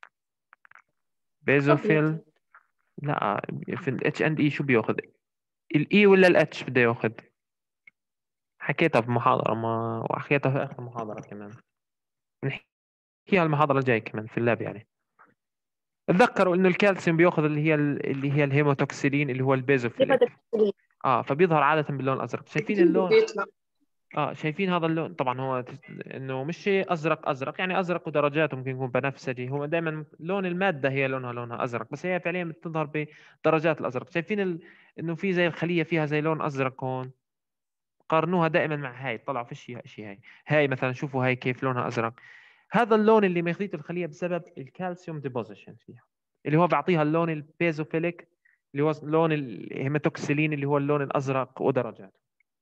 بيزوفيل؟ لا، في الاتش اند اي شو بياخذ؟ الاي ولا الاتش بده ياخذ؟ حكيتها بمحاضرة ما وحكيتها في آخر محاضرة كمان، نحكيها المحاضرة الجاية كمان في اللاب. يعني تذكروا إنه الكالسيوم بياخذ اللي هي اللي هي الهيموتوكسيلين اللي هو البيزوفيليك. اه فبيظهر عادة باللون الأزرق. شايفين اللون؟ اه شايفين هذا اللون؟ طبعا هو انه مش شيء ازرق ازرق، يعني ازرق ودرجاته ممكن يكون بنفسجي. هو دائما لون الماده هي لونها لونها ازرق، بس هي فعليا بتظهر بدرجات الازرق. شايفين ال... انه في زي الخليه فيها زي لون ازرق هون. قارنوها دائما مع هاي، طلعوا في شيء شيء هاي هاي مثلا شوفوا هاي كيف لونها ازرق. هذا اللون اللي ماخذته الخليه بسبب الكالسيوم ديبوزيشن فيها، اللي هو بيعطيها اللون البيزوفيليك اللي هو لون الهيماتوكسيلين اللي هو اللون الازرق ودرجاته.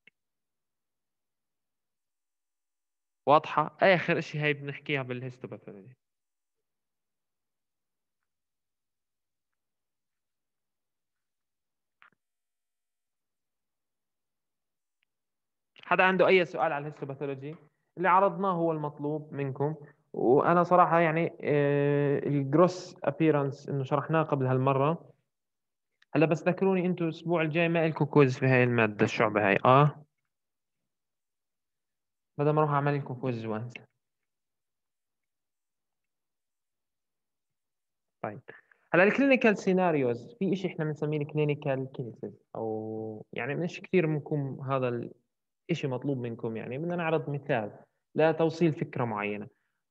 واضحة؟ آخر شيء هي بنحكيها بالهيستوباثولوجي. حدا عنده أي سؤال على الهيستوباثولوجي؟ اللي عرضناه هو المطلوب منكم. وأنا صراحة يعني الجروس أبيرنس إنه شرحناه قبل هالمرة. هلا بس ذكروني أنتم الأسبوع الجاي ما لكم كويز في هاي المادة الشعبة هاي. آه بدل ما أروح أعمل لكم كويز وانزل. طيب هلا الكلينيكال سيناريوز، في شيء احنا بنسميه الكلينيكال كيسز، او يعني مش كثير منكم هذا إشي مطلوب منكم، يعني بدنا نعرض مثال لتوصيل فكرة معينة.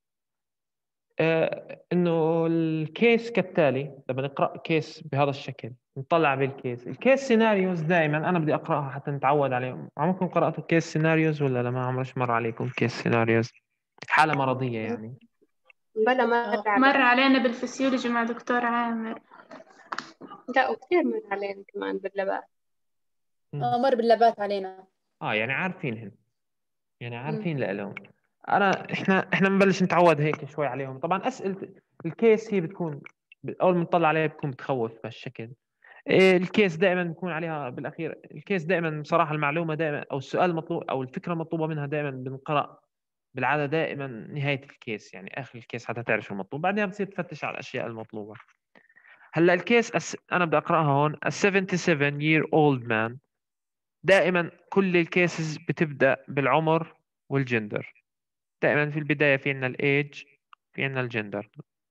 آه إنه الكيس كالتالي، لما نقرأ كيس بهذا الشكل نطلع بالكيس. الكيس سيناريوز دائما أنا بدي أقرأها حتى نتعود عليهم. عمركم قرأتوا كيس سيناريوز ولا لا؟ ما عمرش مر عليكم كيس سيناريوز؟ حالة مرضية يعني. بلا مر آه. علي. مر علينا بالفسيولوجي مع دكتور عامر. لا وكثير مر علينا كمان باللبات. آه مر باللابات علينا. آه يعني عارفينهن، يعني مم. عارفين لهم. أنا إحنا إحنا بنبلش نتعود هيك شوي عليهم. طبعا أسئلة الكيس هي بتكون أول ما نطلع عليها بتكون بتخوف بهالشكل. إيه، الكيس دائما بيكون عليها بالاخير. الكيس دائما بصراحه المعلومه دائما او السؤال المطلوب او الفكره المطلوبه منها دائما بنقرا بالعاده دائما نهايه الكيس، يعني اخر الكيس حتى تعرف شو المطلوب، بعدين بتصير تفتش على الاشياء المطلوبه. هلا الكيس أس... انا بدي اقراها هون. a seventy-seven year old man. دائما كل الكيسز بتبدا بالعمر والجندر. دائما في البدايه في عندنا الايج، في عندنا الجندر،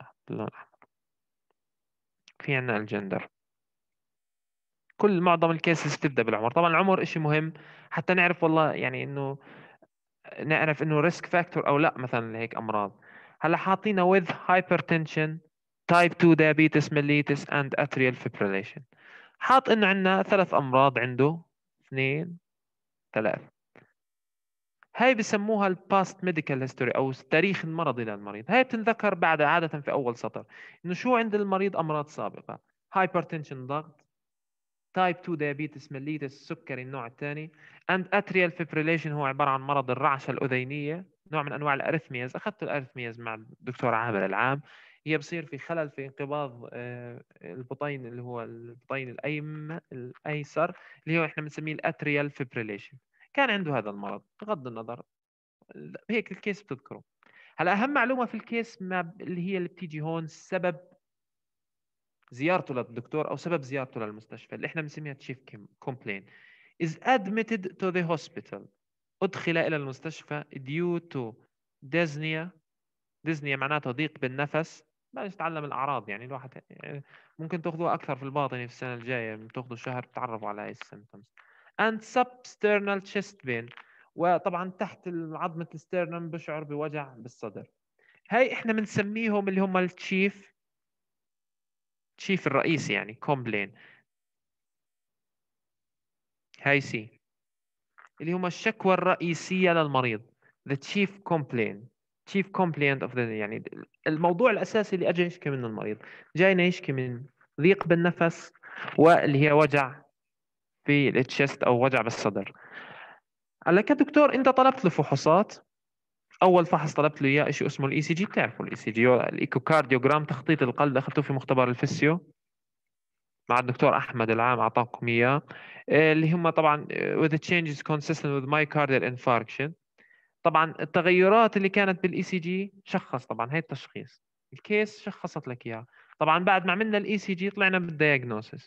في عندنا الجندر. كل معظم الكيسز تبدا بالعمر. طبعا العمر إشي مهم حتى نعرف والله يعني انه نعرف انه ريسك فاكتور او لا مثلا لهيك امراض. هلا حاطينا with hypertension type two diabetes mellitus and atrial fibrillation. حاط انه عندنا ثلاث امراض عنده، اثنين ثلاث. هاي بسموها الباست ميديكال هيستوري او التاريخ المرضي للمريض. هاي بتنذكر بعد عاده في اول سطر انه شو عند المريض امراض سابقه. hypertension ضغط، تايب تو ديابيتس ميليتس سكري النوع الثاني، and atrial fibrillation هو عبارة عن مرض الرعشة الأذينية، نوع من أنواع الأرثمياز. أخذت الأرثمياز مع الدكتور عامر العام. هي بصير في خلل في انقباض البطين اللي هو البطين الأيم الأيسر اللي هو إحنا بنسميه الأتريال فيبريليشن. كان عنده هذا المرض بغض النظر، هيك الكيس بتذكره. هلا أهم معلومة في الكيس ما اللي هي اللي بتيجي هون سبب زيارته للدكتور او سبب زيارته للمستشفى اللي احنا بنسميها تشيف كومبلين is admitted to the hospital. ادخل الى المستشفى due to dyspnea. dyspnea معناته ضيق بالنفس. بلاش نتعلم الاعراض، يعني الواحد يعني ممكن تاخذوها اكثر في الباطني في السنه الجايه، بتاخذوا شهر بتعرفوا على هاي السيمبتومز. and substernal chest pain. وطبعا تحت عظمه الستيرنم بشعر بوجع بالصدر. هاي احنا بنسميهم اللي هم التشيف تشيف الرئيسي يعني كومبلين. هاي سي اللي هم الشكوى الرئيسية للمريض. the chief complaint chief complaint of the يعني الموضوع الأساسي اللي أجي يشكي منه المريض. جاينا يشكي من ضيق بالنفس واللي هي وجع في التشست أو وجع بالصدر. هلا كدكتور أنت طلبت له فحوصات. أول فحص طلبت له إياه شيء اسمه الإي سي جي. بتعرفوا الإي سي جي الإيكوكارديوغرام، تخطيط القلب. أخذته في مختبر الفسيو مع الدكتور أحمد العام، أعطاكم إياه. اللي هم طبعا with the changes consistent with myocardial infarction. طبعا التغيرات اللي كانت بالاي سي جي شخص. طبعا هي التشخيص، الكيس شخصت لك اياه. طبعا بعد ما عملنا الاي سي جي طلعنا بالدياجنوسيس.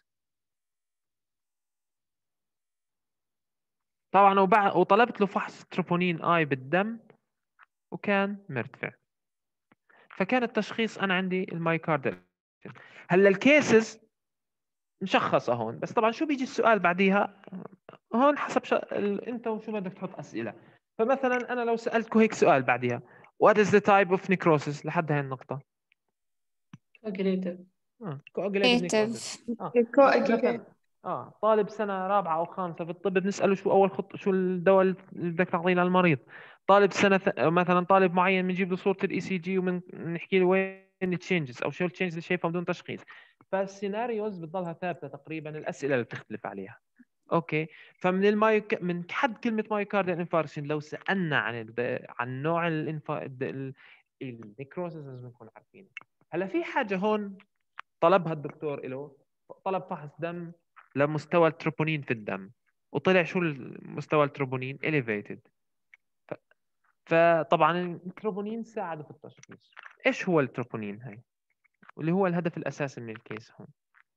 طبعا وبعد وطلبت له فحص تروبونين اي بالدم وكان مرتفع. فكان التشخيص انا عندي المايكارديال. هلا الكيسز مشخصه هون، بس طبعا شو بيجي السؤال بعديها هون حسب ش... ال... انت وشو بدك تحط اسئله. فمثلا انا لو سالتكم هيك سؤال بعديها what is the type of necrosis لحد هاي النقطه. coagulative اه coagulative necrosis. Native. اه الكوأجيليت. مثلا اه طالب سنه رابعه او خامسه في الطب بنساله شو اول خط شو الدواء اللي بدك تعطيه للمريض. طالب سنه ث... مثلا طالب معين بنجيب له صوره الاي سي جي وبنحكي له وين التشينجز او شو التشينجز اللي شايفها بدون تشخيص. فالسيناريوز بتضلها ثابته تقريبا، الاسئله اللي بتختلف عليها. اوكي. فمن المايك من حد كلمه مايوكارديال انفاركشن لو سالنا عن ال... عن نوع الانفا ال... النيكروسيس لازم نكون عارفين. هلا في حاجه هون طلبها الدكتور له، طلب فحص دم لمستوى التروبونين في الدم، وطلع شو مستوى التروبونين elevated. ف... فطبعا التروبونين ساعد في التشخيص. ايش هو التروبونين هاي واللي هو الهدف الاساسي من الكيس هون؟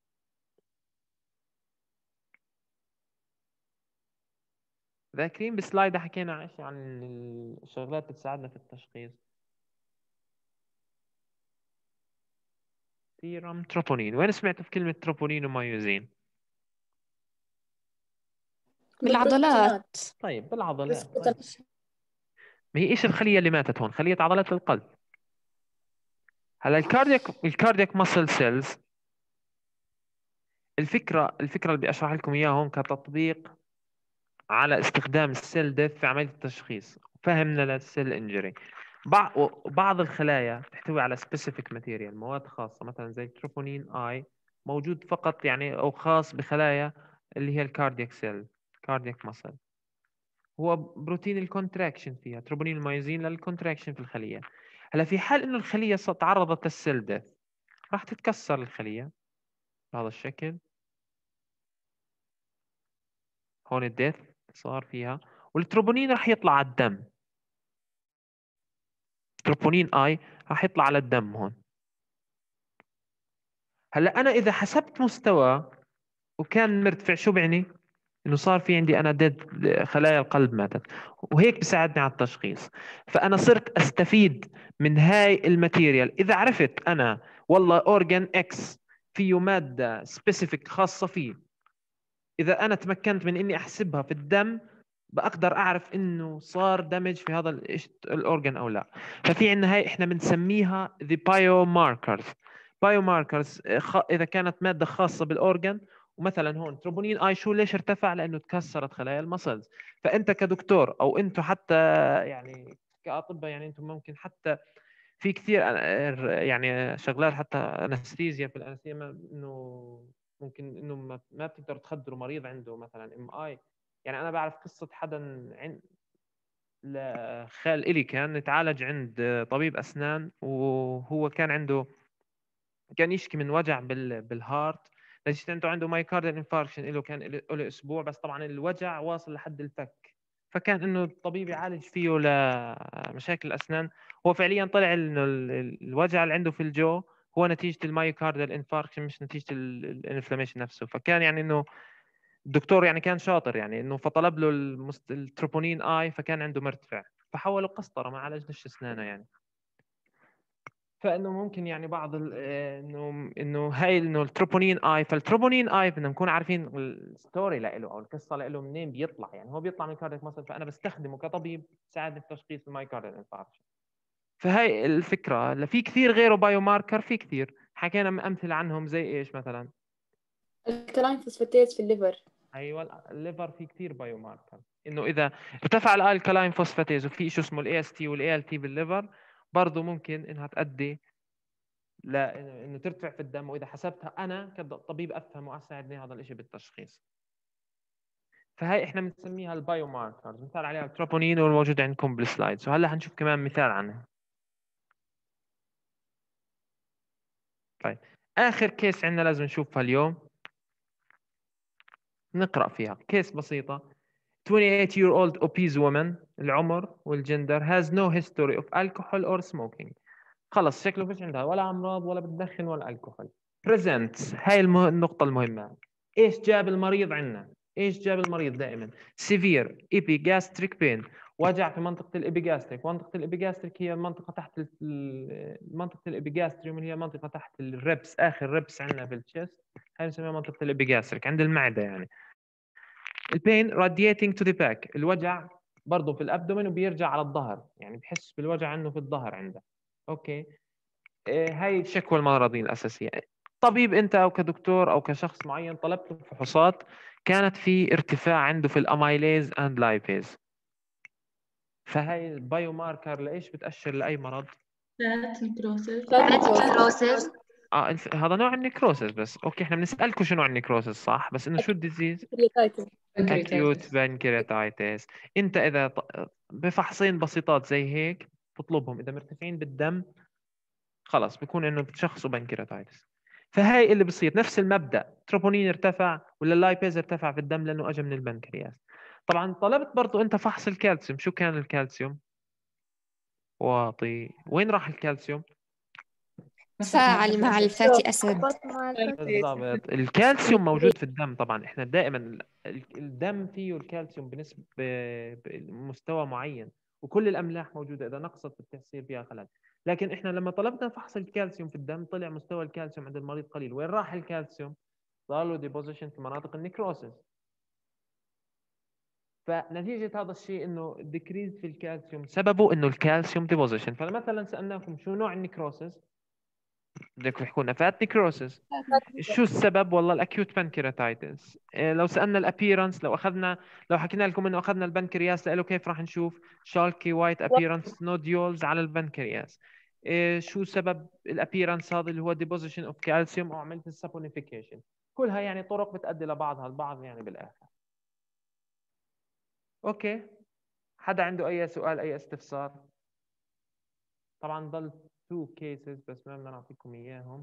ذاكرين بسلايد حكينا عن الشغلات اللي بتساعدنا في التشخيص. سيرم تروبونين. وين سمعتوا في كلمة تروبونين ومايوزين؟ بالعضلات. طيب بالعضلات. طيب. بالبروتين. ما هي ايش الخليه اللي ماتت هون؟ خليه عضلات القلب. هلا الكاردياك الكاردياك ماسل سيلز، الفكره الفكره اللي بدي اشرح لكم اياها هون كتطبيق على استخدام السيل ديث في عمليه التشخيص، فهمنا للسيل انجري. بعض الخلايا تحتوي على سبيسيفيك ماتيريال، مواد خاصه مثلا زي التروبونين اي، موجود فقط يعني او خاص بخلايا اللي هي الكاردياك سيل، كاردياك ماسل. هو بروتين الكونتراكشن فيها، تروبونين المايزين للكونتراكشن في الخليه. هلا في حال انه الخليه تعرضت للسيل ديث راح تتكسر الخليه بهذا الشكل. هون الديث صار فيها، والتروبونين راح يطلع على الدم. تروبونين اي راح يطلع على الدم هون. هلا انا اذا حسبت مستوى وكان مرتفع، شو بعني؟ انه صار في عندي انا ديد، خلايا القلب ماتت، وهيك بيساعدني على التشخيص. فانا صرت استفيد من هاي الماتيريال. اذا عرفت انا والله اورجان اكس فيه ماده سبيسيفيك خاصه فيه، اذا انا تمكنت من اني احسبها في الدم بقدر اعرف انه صار دمج في هذا الاورجن او لا. ففي عندنا هاي احنا بنسميها the biomarkers. biomarkers اذا كانت ماده خاصه بالاورجن، ومثلا هون تروبونين اي شو ليش ارتفع؟ لانه تكسرت خلايا المسلز. فانت كدكتور او انتم حتى يعني كاطباء، يعني انتم ممكن حتى في كثير يعني شغلات حتى انستيزيا في الانستيزيا، انه ممكن انه ما بتقدروا تخدروا مريض عنده مثلا ام اي. يعني انا بعرف قصه حدا عند خال الي كان يتعالج عند طبيب اسنان، وهو كان عنده كان يشكي من وجع بال بالهارت، ليش عنده عنده مايكارديال انفاركشن له كان له اسبوع، بس طبعا الوجع واصل لحد الفك. فكان انه الطبيب يعالج فيه لمشاكل الاسنان. هو فعليا طلع انه الوجع اللي عنده في الجو هو نتيجه المايكارديال انفاركشن، مش نتيجه الانفلاميشن نفسه. فكان يعني انه الدكتور يعني كان شاطر، يعني انه فطلب له المست... التروبونين اي، فكان عنده مرتفع فحوله قسطره، ما عالجناش اسنانه يعني. فانه ممكن يعني بعض انه انه هاي انه التروبونين اي، فالتروبونين اي بدنا نكون عارفين الستوري له او القصه له منين بيطلع. يعني هو بيطلع من كاردياك ماسل، فانا بستخدمه كطبيب يساعدني في تشخيص المايكارديال انفاركشن. فهي الفكره. في كثير غيره بايو ماركر، في كثير حكينا امثله عنهم زي ايش مثلا؟ الكلاين فوسفاتيز في الليفر. ايوه الليفر في كثير بايو ماركر، انه اذا ارتفع الالكلاين فوسفاتيز وفي شيء اسمه الاي اس تي والاي ال تي بالليفر، برضه ممكن انها تؤدي لا انه ترتفع في الدم. واذا حسبتها انا كطبيب افهم واساعدني هذا الشيء بالتشخيص. فهي احنا بنسميها البايو ماركرز، مثال عليها التروبونين والموجود عندكم بالسلايدز، وهلا حنشوف كمان مثال عنها. طيب اخر كيس عندنا لازم نشوفها اليوم، نقرا فيها كيس بسيطه. twenty-eight year old obese woman، العمر والجندر has no history of alcohol or smoking. خلص شكله فيش عندها ولا امراض ولا بتدخن ولا الكحول. present، هاي المه... النقطه المهمه. ايش جاب المريض عندنا؟ ايش جاب المريض دائما؟ severe epigastric pain، وجع في منطقه الابيجاستريك. منطقه الابيجاستريك هي منطقه تحت ال... منطقه الابيجاستريوم اللي هي منطقه تحت الربس، اخر ربس عندنا في الشيست، هاي نسميها منطقه الابيجاستريك عند المعده يعني. البين radiating to the back، الوجع برضه في الابدومين وبيرجع على الظهر، يعني بحس بالوجع انه في الظهر عنده. اوكي، إيه هاي الشكوى المرضية الاساسيه. طبيب انت او كدكتور او كشخص معين طلبت له فحوصات، كانت في ارتفاع عنده في الاميليز اند لايبيز. فهاي البايو ماركر لايش بتاشر لاي مرض؟ فات نكروسس. نكروسس. اه الف... هذا نوع النكروسس. بس اوكي احنا بنسالكم شو نوع النكروسس صح، بس انه شو الديزيز؟ اكيوت بانكرياتايتس. انت اذا ط... بفحصين بسيطات زي هيك تطلبهم، اذا مرتفعين بالدم خلص بيكون انه بتشخصوا بانكرياتايتس. فهي اللي بصير نفس المبدا، تروبونين ارتفع ولا اللايبيز ارتفع في الدم لانه اجى من البنكرياس. طبعا طلبت برضو انت فحص الكالسيوم، شو كان الكالسيوم؟ واطي. وين راح الكالسيوم؟ تفاعل مع الفاتي أسيد. بالضبط، الكالسيوم موجود في الدم. طبعا احنا دائما الدم فيه الكالسيوم بنسبه بمستوى معين، وكل الاملاح موجوده، اذا نقصت بتصير فيها خلل. لكن احنا لما طلبنا فحص الكالسيوم في الدم طلع مستوى الكالسيوم عند المريض قليل. وين راح الكالسيوم؟ صار له ديبوزيشن في مناطق النكروسس. فنتيجة هذا الشيء إنه الديكريز في الكالسيوم سببه إنه الكالسيوم ديبوزيشن. فمثلا سألناكم شو نوع النكروسس، بدكم تحكوا لنا فات نكروسس. شو السبب؟ والله الاكيوت بانكرياتايتس. إيه لو سالنا الابييرنس، لو اخذنا لو حكينا لكم انه اخذنا البنكرياس له كيف راح نشوف شالكي وايت ابييرنس نوديولز على البنكرياس. إيه شو سبب الابييرنس هذا اللي هو ديبوزيشن اوف كالسيوم، او عمليه السابونيفيكيشن. كلها يعني طرق بتؤدي لبعضها البعض يعني بالاخر. اوكي، حدا عنده اي سؤال اي استفسار؟ طبعا ضل تو كيسز بس ما بدنا نعطيكم اياهم،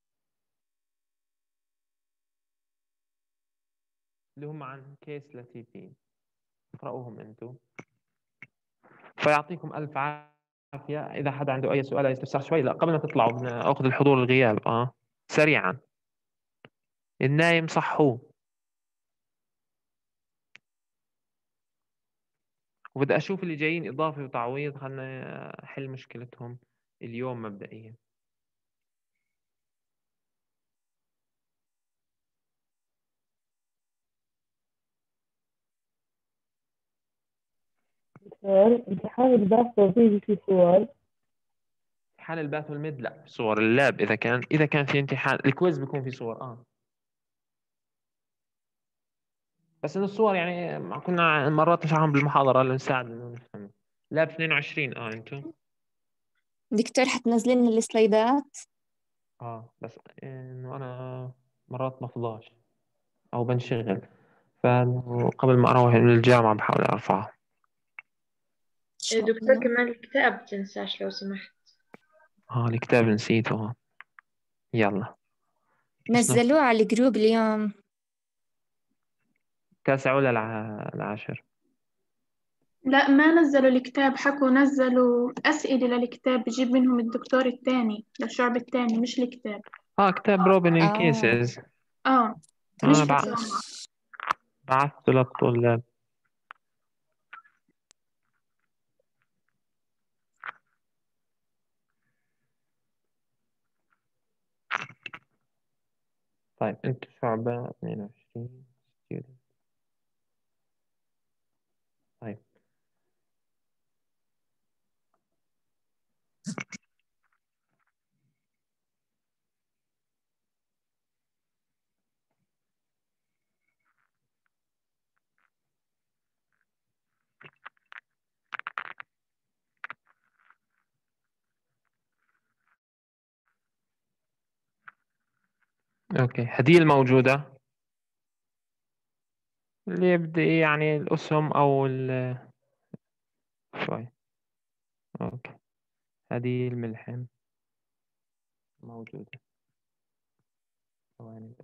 اللي هم عن كيس لاتيتين، اقرأوهم انتم. فيعطيكم ألف عافية. إذا حدا عنده أي سؤال أي استفسار شوي، لا قبل ما تطلعوا بدنا أخذ الحضور الغياب آه سريعا. النايم صحوه، وبدي أشوف اللي جايين إضافي وتعويض، خلنا أحل مشكلتهم اليوم مبدئيا. دكتور، امتحان الباث بيجي في صور؟ امتحان الباث والميد لا، صور اللاب. إذا كان إذا كان في امتحان الكويز بيكون في صور آه بس إنه الصور يعني كنا مرات نشرحهم بالمحاضرة لنساعد إنه نفهم. لاب اثنين وعشرين آه أنتم دكتور حتنزل لنا السلايدات؟ آه بس إنه أنا مرات بفضاش أو بنشغل، فقبل ما أروح من الجامعة بحاول أرفعها. دكتور كمان الكتاب تنساش لو سمحت. اه الكتاب نسيته. يلا نزلوه على الجروب اليوم. تاسع ولا الع... العاشر؟ لا ما نزلوا الكتاب، حكوا نزلوا أسئلة للكتاب بجيب منهم الدكتور التاني للشعب التاني مش الكتاب. اه كتاب روبن آه الكيسز. اه آه مش في بع... الجامعة. بعثته للطلاب. طيب انتوا شعبة اثنين وعشرين student. طيب اوكي، هدي الموجودة اللي يبدأ يعني الأسهم أو ال شوي. اوكي، هدي الملحم موجودة. ثواني بس.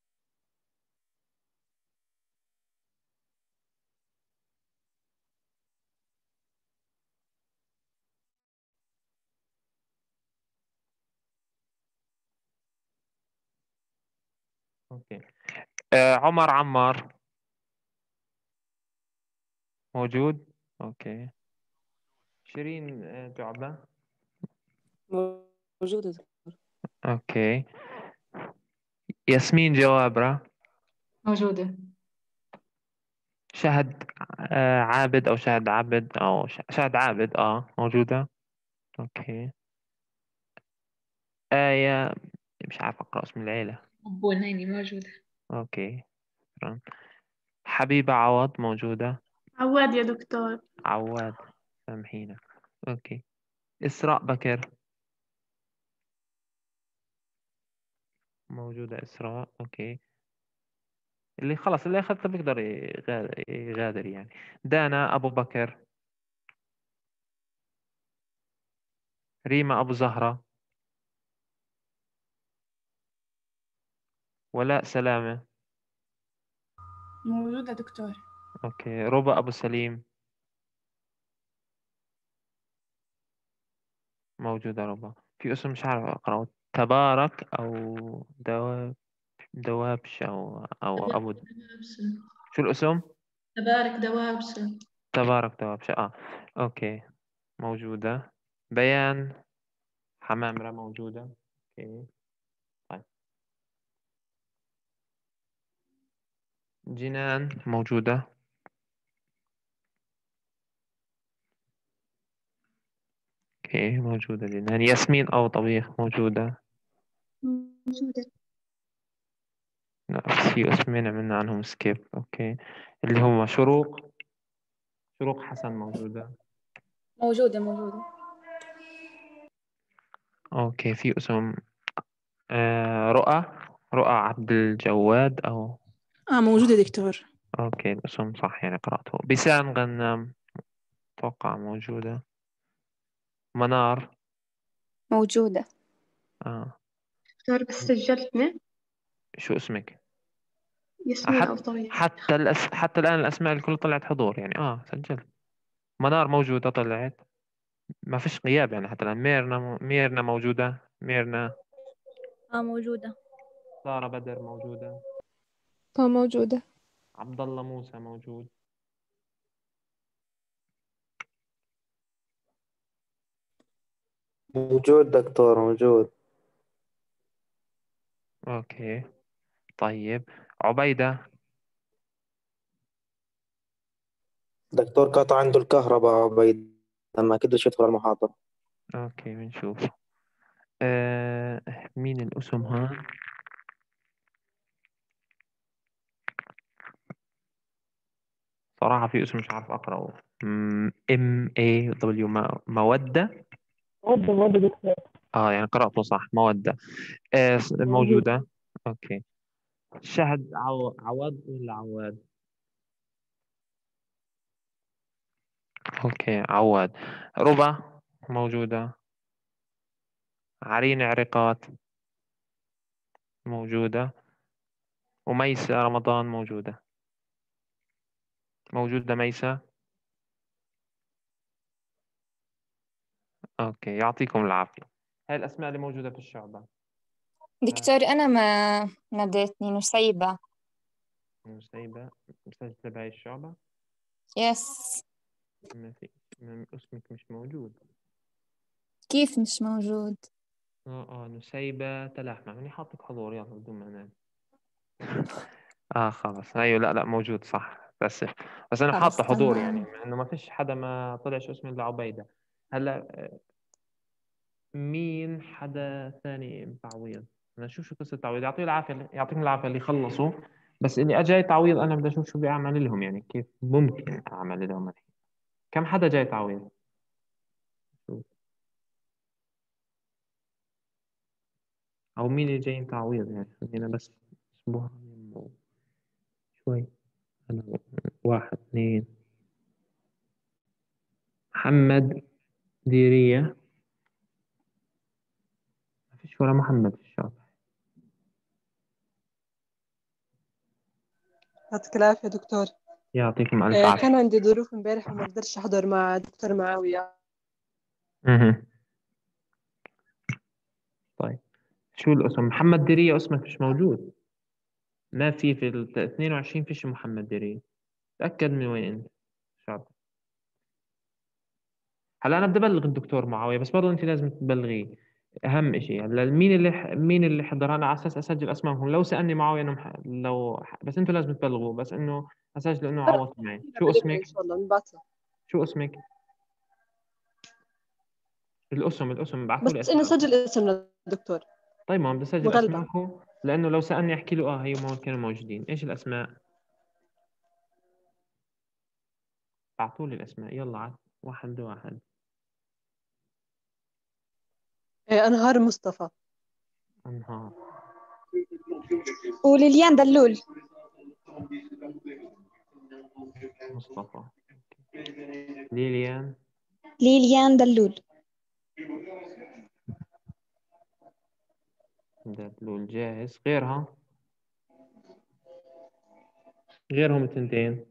اوكي آه عمر عمار موجود. اوكي شيرين آه، جعبة موجودة. اوكي. ياسمين جوابرة موجودة. شهد آه عابد أو شهد عبد أو ش- شهد عابد آه موجودة. أوكي. آية مش عارف أقرأ اسم العيلة. أبو نيني موجودة. أوكي شكراً. حبيبة عوض موجودة. عواد يا دكتور. عواد سامحينا. أوكي. إسراء بكر موجودة. إسراء أوكي. اللي خلص اللي أخذته بيقدر يغادر, يغادر يعني. دانا أبو بكر. ريما أبو زهرة. ولاء سلامة. موجودة دكتور. أوكي. ربا أبو سليم موجودة. ربا في اسم مش عارف أقرأه، تبارك أو دواب دوابش أو أو أبو دوابسة. شو الاسم؟ تبارك دوابسة. تبارك دوابش آه أوكي موجودة. بيان حمامرة موجودة. أوكي طيب. جنان موجودة. أوكي موجودة ليلان. ياسمين أو طبيخ موجودة. موجودة. لا بس في اسمين عملنا عنهم سكيب. أوكي اللي هم شروق. شروق حسن موجودة. موجودة موجودة. أوكي في اسم آه رؤى. رؤى عبد الجواد أو اه موجودة دكتور. أوكي الاسم صح يعني قرأته. بيسان غنام أتوقع موجودة. منار. موجودة. آه. دكتور بس سجلتني شو اسمك؟ ياسمين حتى أو طريق. حتى الأس... حتى الآن الأسماء الكل طلعت حضور يعني آه سجلت. منار موجودة طلعت. ما فيش غياب يعني حتى الآن. ميرنا م... ميرنا موجودة. ميرنا. اه موجودة. سارة بدر موجودة. اه موجودة. عبد الله موسى موجود. موجود دكتور موجود. أوكي طيب عبيدة. دكتور قطع عنده الكهرباء عبيد، لما كده شو يدخل المحاضرة. أوكي بنشوف. آه... مين الاسم ها؟ صراحة في اسم مش عارف أقرأه. ام اي دبليو مودة. مودة مودة دكتور. اه يعني قرأته صح مودة. آه س- موجود. موجودة. اوكي. شهد عو... عوض ولا عواد؟ اوكي عواد. ربا موجودة. عرين عرقات موجودة. وميسة رمضان موجودة. موجودة ميسة. اوكي يعطيكم العافية. هاي الأسماء اللي موجودة في الشعبة. دكتور أنا ما ناديتني نسيبة. نسيبة مسجلة بهاي الشعبة. يس. ما في ما- اسمك مش موجود. كيف مش موجود؟ اه اه نسيبة تلاحمة ماني حاطك حضور يلا بدون ما انام. اه خلاص ايوه لا لا موجود صح بس. بس انا خلص حاطه حضور يعني تمام. مع انه ما فيش حدا ما طلعش اسمه الا عبيدة. هلا آه، مين حدا ثاني تعويض؟ انا اشوف شو قصة تعويض. يعطيه العافية يعطيهم العافية اللي خلصوا. بس اللي اجاي تعويض انا بدي اشوف شو بيعمل لهم يعني كيف ممكن اعمل لهم الحين. كم حدا جاي تعويض؟ شوف. او مين اللي جايين تعويض يعني خلينا بس اسبوع شوي. أنا واحد اثنين. محمد ديرية. ما فيش ولا محمد في الشاطئ. يعطيك العافية دكتور. يعطيكم ألف آه، كان عافية. عندي ظروف امبارح وما قدرتش أحضر مع دكتور معاوية. مهم. طيب شو الاسم؟ محمد ديرية اسمك مش موجود. ما في في ال اثنين وعشرين فيش محمد ديرية. تأكد من وين أنت شاطئ. هلا أنا بدي أبلغ الدكتور معاوية بس برضه أنت لازم تبلغيه. أهم شيء هلا مين اللي ح... مين اللي حضر أنا على أساس أسجل أسمائهم. لو سألني معاوية إنه مح... لو بس أنتوا لازم تبلغوه بس إنه أسجل إنه عوض معي. شو بلغنا إن اسمك؟ شاء الله نبعث له. شو اسمك؟ الاسم الاسم ابعثوا لي بس إنه اسماء. سجل اسمنا دكتور. طيب ما بدي اسجل مغلبة. اسماءكم لانه لو سالني احكي له اه هي ما كانوا موجودين. ايش الاسماء؟ اعطوا لي الاسماء يلا عاد واحد واحد. آه، أنهار مصطفى. انهار. وليليان دلول. مصطفى. ليليان. ليليان دلول. دلول جاهز. غيرها. غيرهم التنتين.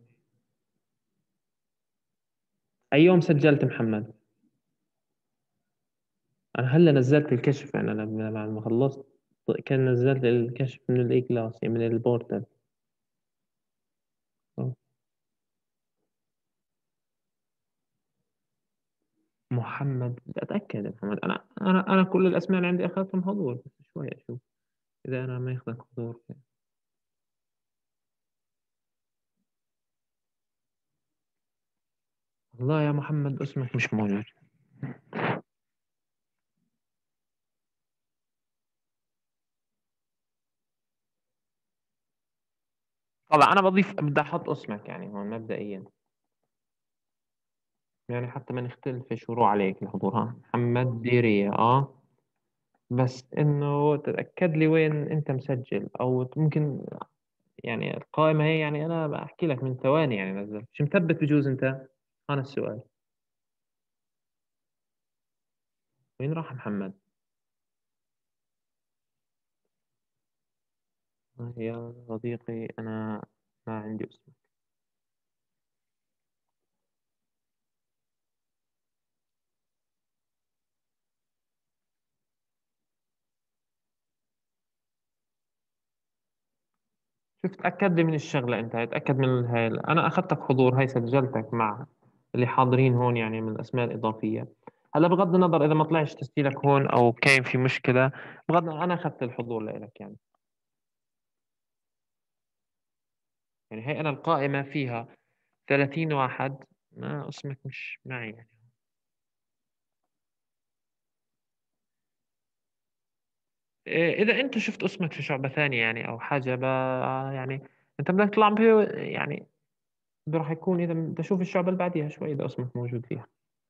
اي يوم سجلت محمد؟ انا هلا نزلت الكشف انا لما بعد ما خلصت كان نزلت الكشف من الاي كلاس يعني من البورتال. أوه. محمد بدي اتاكد يا محمد. انا انا انا كل الاسماء اللي عندي اخذتهم حضور بس شوي اشوف اذا انا ما ياخذك حضور. والله يا محمد اسمك مش موجود. طبعا أنا بضيف بدي أحط اسمك يعني هون مبدئيا، يعني حتى ما نختلفش وروح عليك الحضور. ها محمد ديرية اه، بس إنه تتأكد لي وين أنت مسجل، أو ممكن يعني القائمة هي، يعني أنا بحكي لك من ثواني يعني نزل مش مثبت بجوز أنت. هذا السؤال. وين راح محمد؟ يا صديقي أنا ما عندي اسمك. شوف تأكد لي من الشغلة أنت، تأكد من هاي. أنا أخذتك حضور، هاي سجلتك مع اللي حاضرين هون يعني من الأسماء الإضافية. هلا بغض النظر إذا ما طلعش تسجيلك هون أو كان في مشكلة، بغض النظر أنا أخذت الحضور لك يعني. يعني هي أنا القائمة فيها ثلاثين واحد، ما اسمك مش معي يعني. إيه، إذا أنت شفت اسمك في شعبة ثانية يعني أو حاجة ب... يعني أنت بدك تطلع به يعني، راح يكون إذا بدي أشوف الشعبة اللي بعديها شوي إذا اسمك موجود فيها.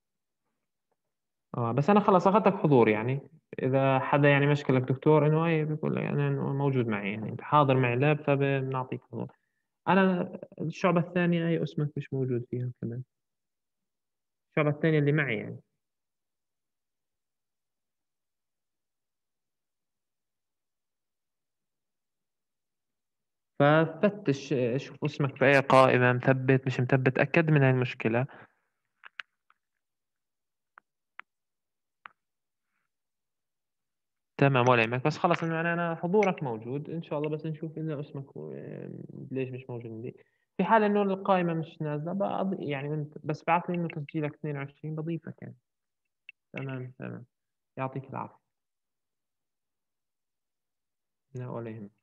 آه بس أنا خلص أخذتك حضور يعني. إذا حدا يعني مشكلك دكتور إنه هاي بيقول لك أنا إنه موجود معي، يعني أنت حاضر معي لاب فبنعطيك حضور. أنا الشعبة الثانية هي اسمك مش موجود فيها كمان، الشعبة الثانية اللي معي يعني. ففتش شوف اسمك في أي قائمة، مثبت مش مثبت، تأكد من هاي المشكلة. تمام ولا يهمك، بس خلص يعني أنا حضورك موجود إن شاء الله، بس نشوف إذا اسمك و- ليش مش موجود عندي. في حال إنه القائمة مش نازلة بقى يعني أنت بس بعت لي إنه تسجيلك اثنين وعشرين بضيفك يعني. تمام تمام، يعطيك العافية. لا ولا يهمك.